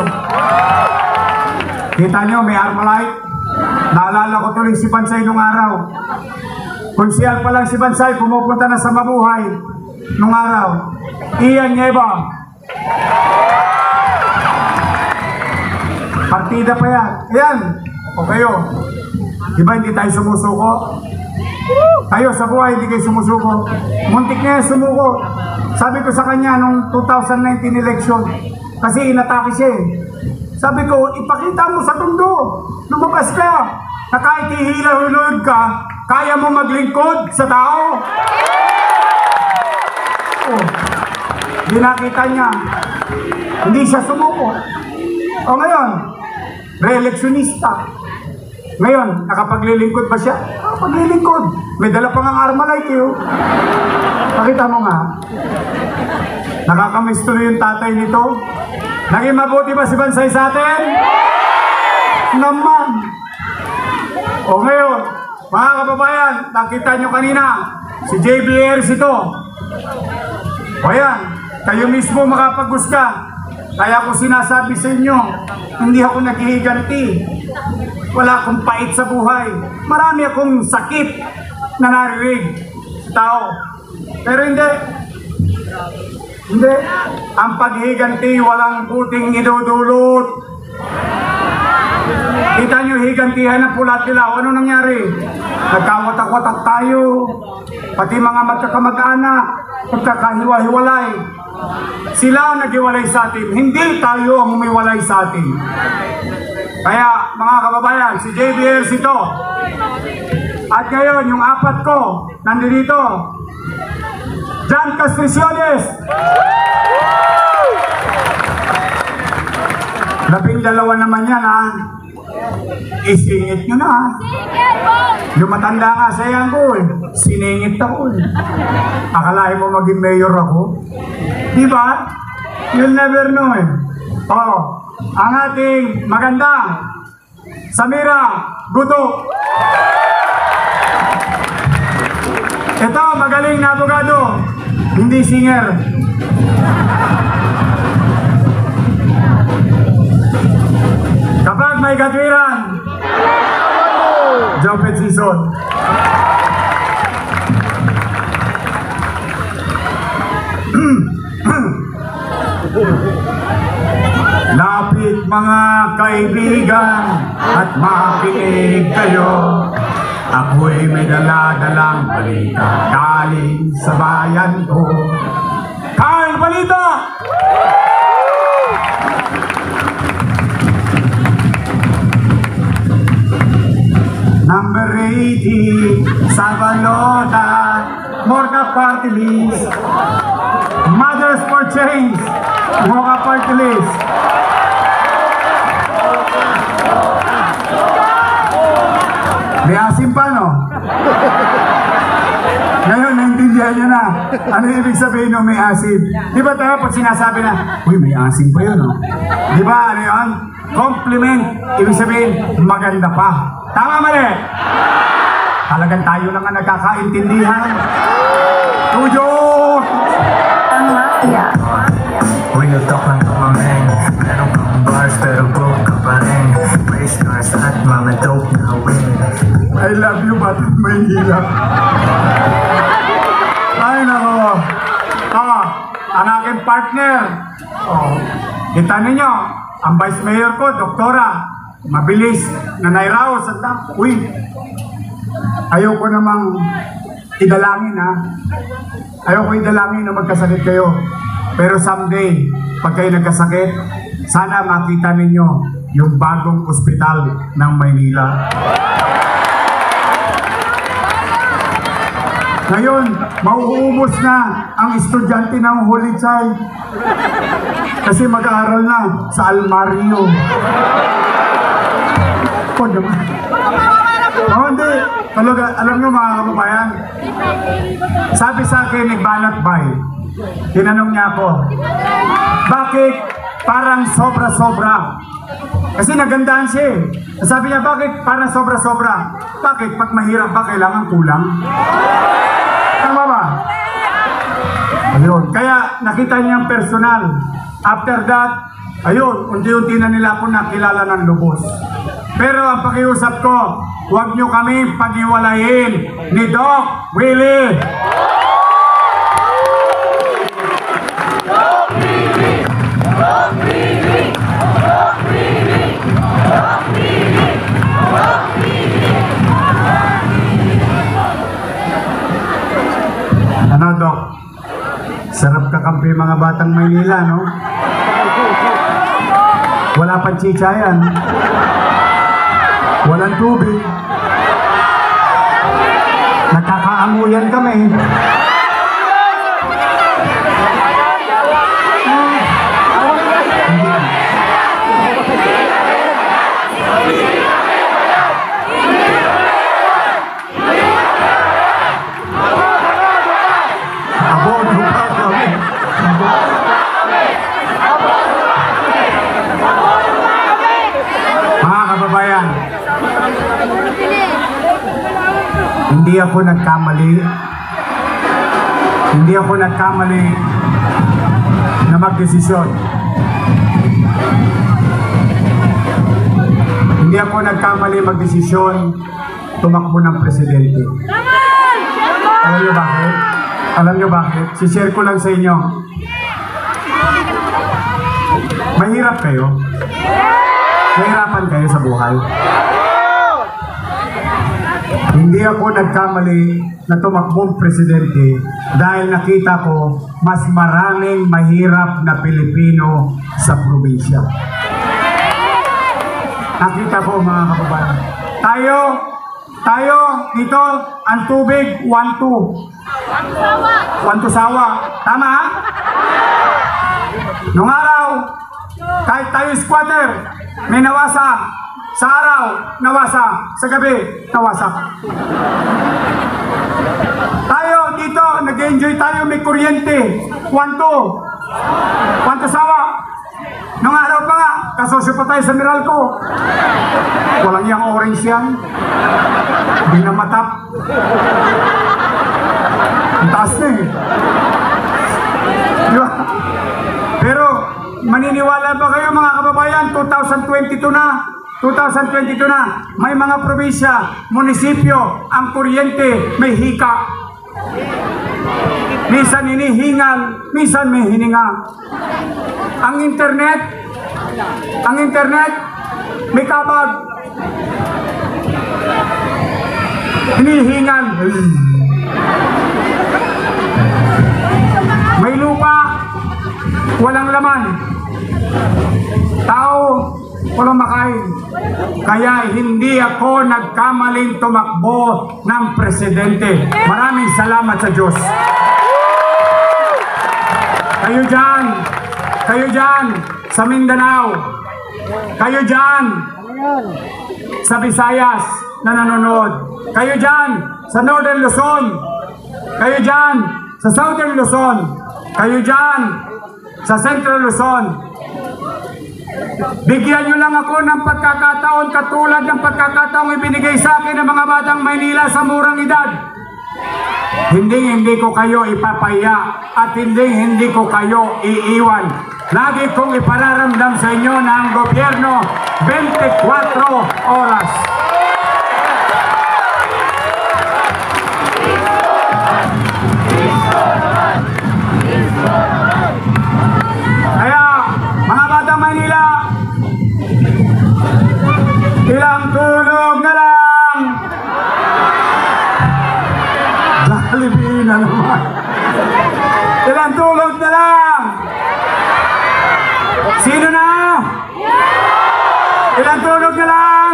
Kita nyo, may Armalite? Naalala ko tuloy si Bansay nung araw. Konsyal pa lang si Bansay, pumupunta na sa Mabuhay nung araw. Ian Nieva. Partida pa yan. Ayan. O kayo. Diba hindi tayo sumusuko? Tayo sa buhay hindi kayo sumusuko. Muntik na yan sumuko. Sabi ko sa kanya nung 2019 election, kasi inatake siya eh. Sabi ko, ipakita mo sa mundo. Lumabas ka. Na kahit ihila-hulog ka, kaya mo maglingkod sa tao. Oh, di nakita niya. Hindi siya sumuko. O ngayon, re-electionista. Ngayon, nakapaglilingkod ba siya? Nakapaglilingkod. May dala pa ng Armalite yun. Pakita mo nga. Nakakamiss tuloy yung tatay nito. Naging mabuti ba si Bansay sa atin? Naman. O ngayon, mga kababayan, nakita nyo kanina, si JBRs ito. O yan, kayo mismo makapag-guska. Kaya ko sinasabi sa inyo, hindi ako naghihiganti. Wala akong pait sa buhay. Marami akong sakit na narinig sa tao. Pero hindi. Hindi. Ang paghiganti, walang buting idudulot. Kita nyo, higantihan ng pulat nila. Ano nangyari? Nagkawatak-watak tayo. Pati mga magkakamag-anak, magkakahiwa-hiwalay. Sila ang naghiwalay sa atin. Hindi tayo ang umiwalay sa atin. Kaya, mga kababayan, si JBRs ito. At ngayon, yung apat ko, nandito. John Castriciones. 12 naman yan, ha? Isingit nyo na, ha? Yung matanda nga sa yan ko, eh. Siningit ako, eh. Akalain mo maging mayor ako? Diba? You'll never know, eh. Oh, ang ating magandang Samira Guto. Ito, magaling na abogado, hindi singer. Kapag may katwiran, Jopet Season. Lapit mga kaibigan at makinig kayo. Ako'y may dala-dalang balita galing sa bayan ko. Carl Balita! City, Sabalota, Morga Party List, Mothers for Change, Morga Party List. May asim pa, no? Ngayon, naintindihan nyo na. Ano ibig sabihin ng may asim? Di ba tayo pag sinasabi na, uy, may asim pa yun, no? Di ba, ano yun? Compliment. Ibig sabihin, maganda pa. Tama, mali? Talagang tayo lang ang nagkakaintindihan. Tuyo! Ang mafia. Real talk lang mga men. Meron kang bars pero broke ka pa rin. May stars at mga dope na win. I love you, Batang Maynila. Ay, nako. Ang aking partner. Kita ninyo, ang vice mayor ko, doktora. Mabilis, nanay raw. Uy, ayaw ko namang idalangin, ha. Ayaw ko idalangin na magkasakit kayo. Pero someday, pag kayo nagkasakit, sana makita ninyo yung bagong ospital ng Maynila. Ngayon, mauubos na ang estudyante ng Holy Child kasi mag-aaral na sa Almario. O naman. Hindi. Talaga, alam nyo mga kababayan, sabi sa akin ni Banat Bay, tinanong niya ako, bakit parang sobra-sobra? Kasi nagandaan siya eh. Sabi niya, bakit parang sobra-sobra? Bakit? Pag mahirap ba, kailangan kulang? Tama ba? Ayun. Kaya nakita niyang personal. After that, ayun, unti-unti na nila ako nakilala ng lubos. Pero ang pakiusap ko, huwag niyo kami pag-iwalayin ni Doc Willie. Ano, Doc? Sarap kakampi mga batang Maynila, no? Wala pang chicha yan. Walang tubig. Nakakaamuyan kami. Mga kababayan, hindi ako nagkamali. Hindi ako nagkamali na magdesisyon. Hindi ako nagkamali magdesisyon tumakbo ng presidente. Alam niyo bakit? Alam niyo bakit? Si-share ko lang sa inyo. Mahirap kayo. Mahirapan kayo sa buhay. Hindi ako nagkamali na tumakbong presidente dahil nakita ko mas maraming mahirap na Pilipino sa probinsya. Nakita ko mga kababayan. Tayo dito ang tubig 1-2. 1-2 sawa. Tama? Nung araw, kahit tayo squatter, may nawasa. Sa araw, nawasa. Sa gabi, nawasa. Tayo dito, nag-enjoy tayo, may kuryente. 1-2 sawa. Nung araw pa nga, kasosyo pa tayo sa Meralco. Walang yung orange yan. Hindi na matap. Ang taas na eh. Diba? Pero, maniniwala ba kayo mga kababayan, 2022 na, may mga probinsya, munisipyo, ang kuryente may hika. Minsan hinihingal, minsan may hininga. Ang internet, may kabag. Hinihingal. May lupa, walang laman. Tao, walang makain. Kaya hindi ako nagkamaling tumakbo ng presidente. Maraming salamat sa Diyos. Kayo dyan sa Mindanao, kayo dyan sa Visayas na nanonood, kayo dyan sa Northern Luzon, kayo dyan sa Southern Luzon, kayo dyan sa Central Luzon. Bigyan nyo lang ako ng pagkakataon katulad ng pagkakataong ibinigay sa akin ng mga batang Maynila sa murang edad. Hindi ko kayo ipapaya at hindi ko kayo iiwan. Lagi kong ipararamdam sa inyo na ang gobyerno 24 oras. Kaya, mga batang Maynila, ilang tulog na lang. Jollibee na naman. Ilang tulog na lang. Sino na? Ilang tulog na lang.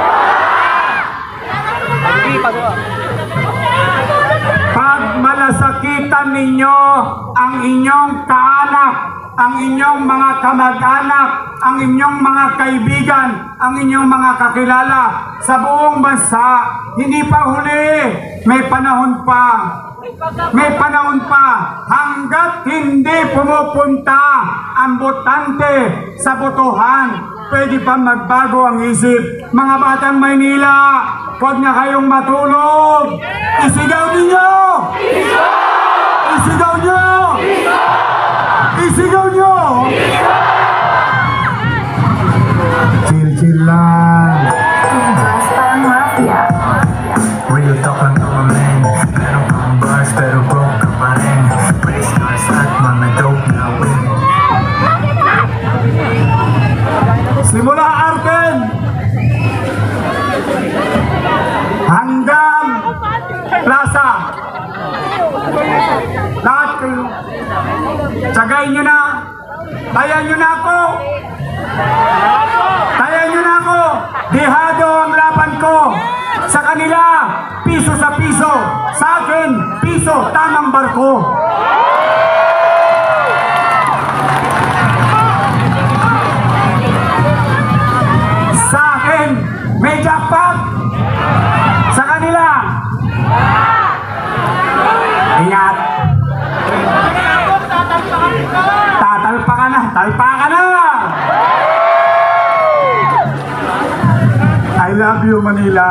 Pag malasakitan ninyo ang inyong kaanak, ang inyong mga kamag-anak, ang inyong mga kaibigan, ang inyong mga kakilala sa buong bansa, hindi pa huli. May panahon pa. May panahon pa hanggat hindi pumupunta ang botante sa botohan. Pwede pa magbago ang isip. Mga batang Maynila, huwag na kayong matulog. Isigaw ninyo! Isigaw nyo! Isigaw nyo! Chill lang. Just parang mafia. Real talk lang naman men. Meron kang bars pero broke ka pa rin. Race cars at mga dope na win. Simula Arken hanggang Plaza, lahat kayo tsagayin nyo na, tayan nyo na ako, tayan nyo na ako. Dihado ang laban ko sa kanila, piso sa piso, sa akin piso tamang barko. Sa akin, may jackpot. Sa kanila, ingat. Tatalpakan na, talpakan na. I love you, Manila.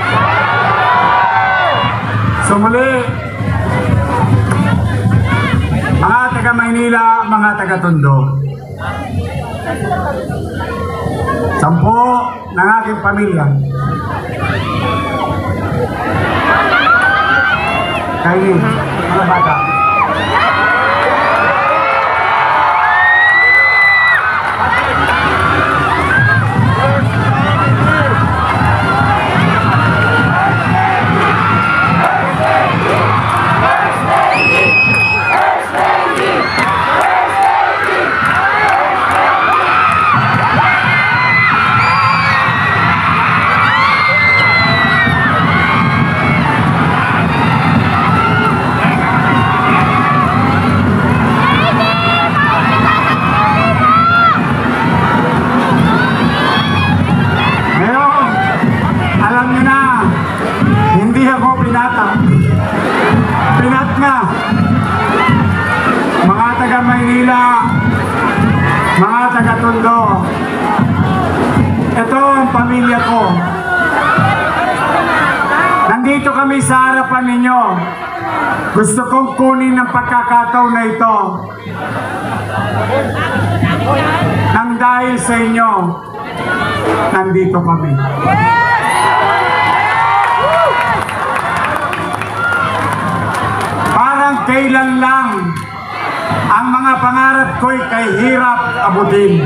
So muli, mga taga Maynila, mga taga Tondo, 10 ng aking pamilya. Kainin, mga bata. Pinat na. Mga taga Maynila, mga taga Tondo, ito ang pamilya ko. Nandito kami sa harapan ninyo. Gusto kong kunin ng pagkakataon na ito. Nang dahil sa inyo, nandito kami. Parang kailan lang ang mga pangarap ko'y kay hirap abutin.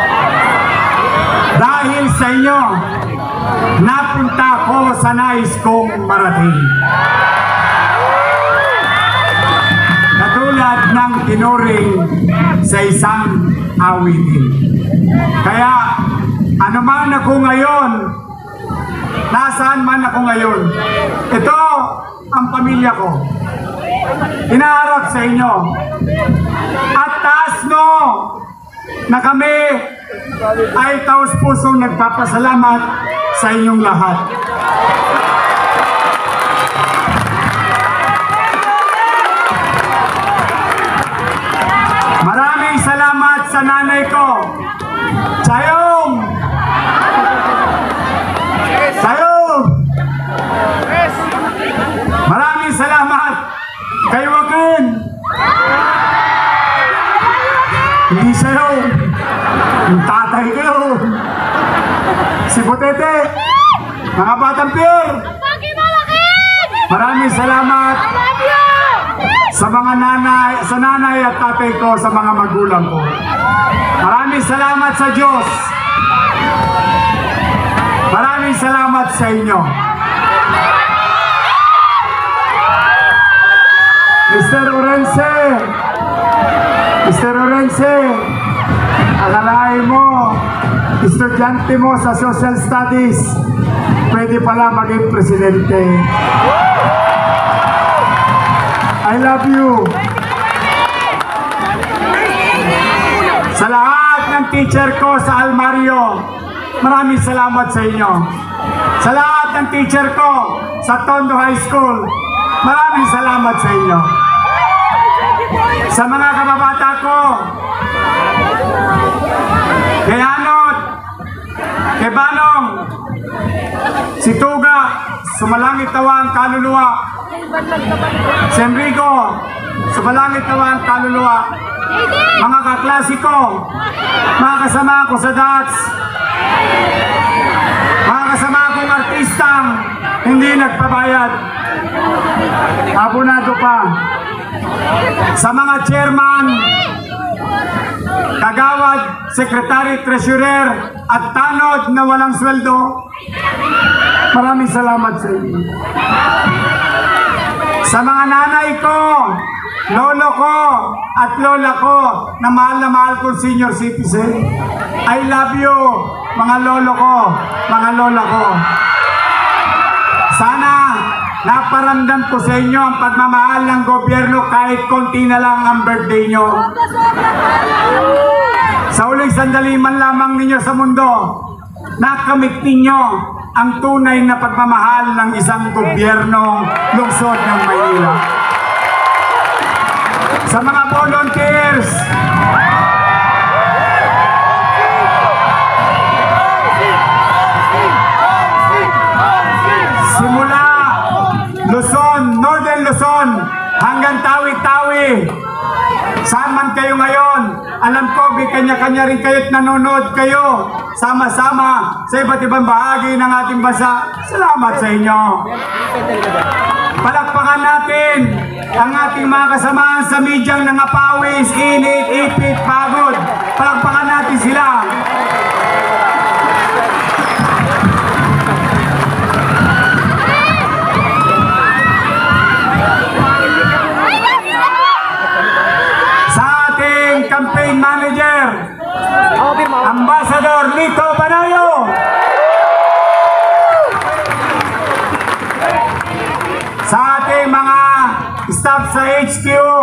Dahil sa inyo, napunta ako sa nais kong marating. Katulad ng tinuring sa isang awitin. Kaya Ano man ako ngayon, nasaan man ako ngayon, ito ang pamilya ko. Inaharap sa inyo. At taas no na kami ay taos pusong nagpapasalamat sa inyong lahat. Maraming salamat sa nanay ko, Chayong! Chayong! Maraming salamat kay Joaquin! Hindi siya yung tatay ko yun. Si Butete, mga batang pure. Maraming salamat sa mga nanay at tatay ko, sa mga magulang ko. Maraming salamat sa Diyos. Maraming salamat sa inyo. Mr. Orense, akalain mo, estudyante mo sa social studies, pwede pala maging presidente. I love you. Sa lahat ng teacher ko sa Almario, maraming salamat sa inyo. Sa lahat ng teacher ko sa Tondo High School, maraming salamat sa inyo. Sa mga kababata ko, kay Anot, kay Banong, si Tuga, sumalangit tawa ang kaluluwa, si Enrico, sumalangit tawa ang kaluluwa, mga kaklasiko, mga kasama ko sa DATS, mga kasama kong artistang hindi nagpabayad, abonado pa, sa mga chairman, kagawad, secretary, treasurer, at tanod na walang sweldo, maraming salamat sa inyo. Sa mga nanay ko, lolo ko, at lola ko, na mahal kong senior citizen, I love you, mga lolo ko, mga lola ko. Sana naparamdam ko sa inyo ang pagmamahal ng gobyerno kahit konti na lang ang birthday nyo. Sa uling sandali man lamang ninyo sa mundo, nakamit ninyo ang tunay na pagmamahal ng isang gobyernong lungsod ng Maynila. Sa mga volunteers, simula Luzon, Northern Luzon, hanggang Tawi-Tawi, saan man kayo ngayon, alam ko, may kanya-kanya rin kayo't nanonood kayo, sama-sama sa iba't ibang bahagi ng ating bansa. Salamat sa inyo. Palakpakan natin ang ating mga kasamahan sa medyang nangapawis, init, ipit, pagod. Palakpakan natin sila. Campaign Manager, Ambassador Lito Banayo. Sa ating mga staff sa HQ,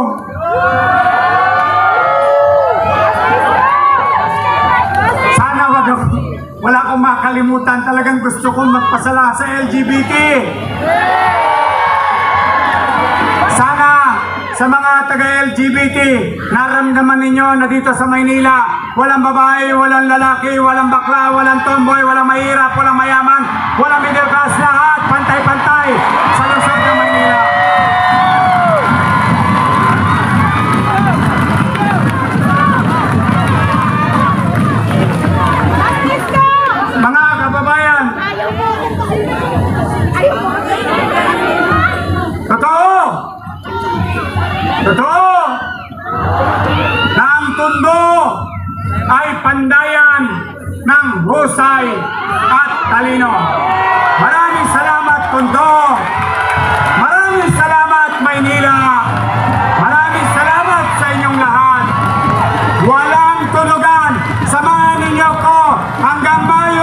sana wala akong makalimutan. Talagang gusto kong magpasala sa LGBT. Sana sa mga taga-LGBT, naramdaman ninyo na dito sa Maynila, walang babae, walang lalaki, walang bakla, walang tomboy, walang mahirap, walang mayaman, walang middle class, lahat pantay-pantay sa lungsod ng Maynila. Mga kababayan, totoo na ang Tondo ay pandayan ng husay at talino. Maraming salamat, Tondo. Maraming salamat, Maynila. Maraming salamat sa inyong lahat. Walang tulugan. Samahan ninyo ko hanggang Mayo.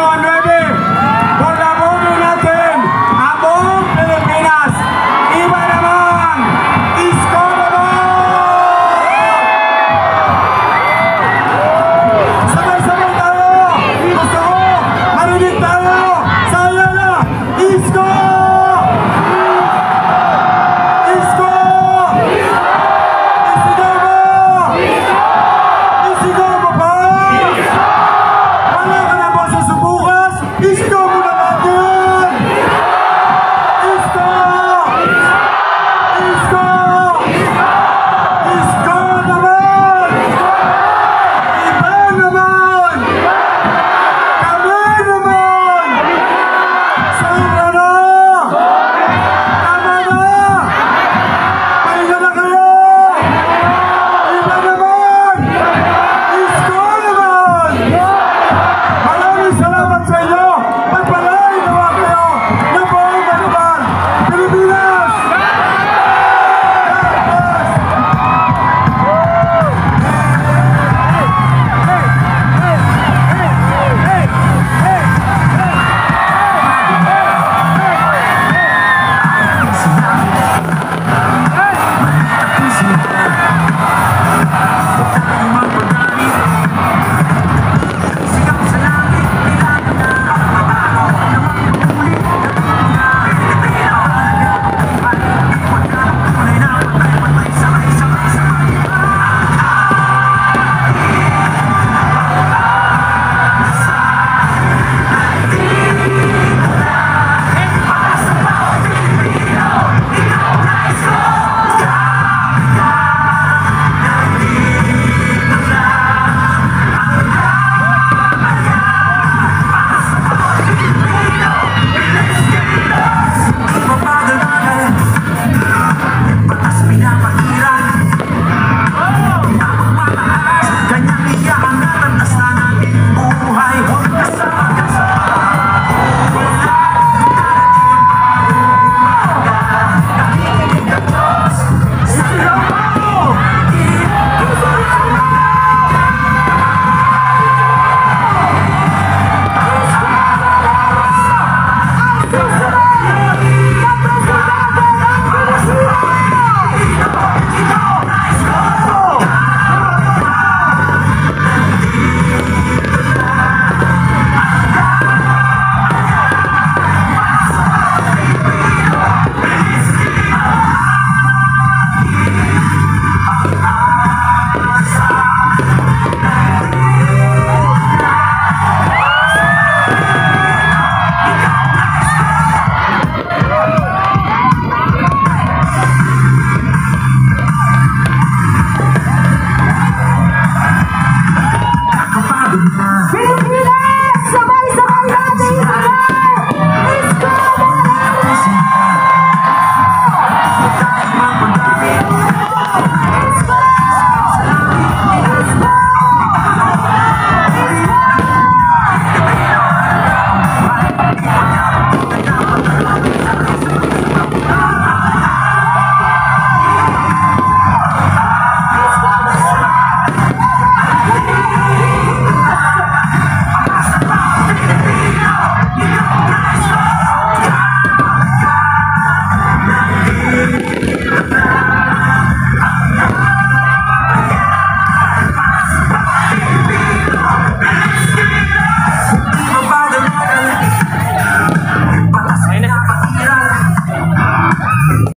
Mafia.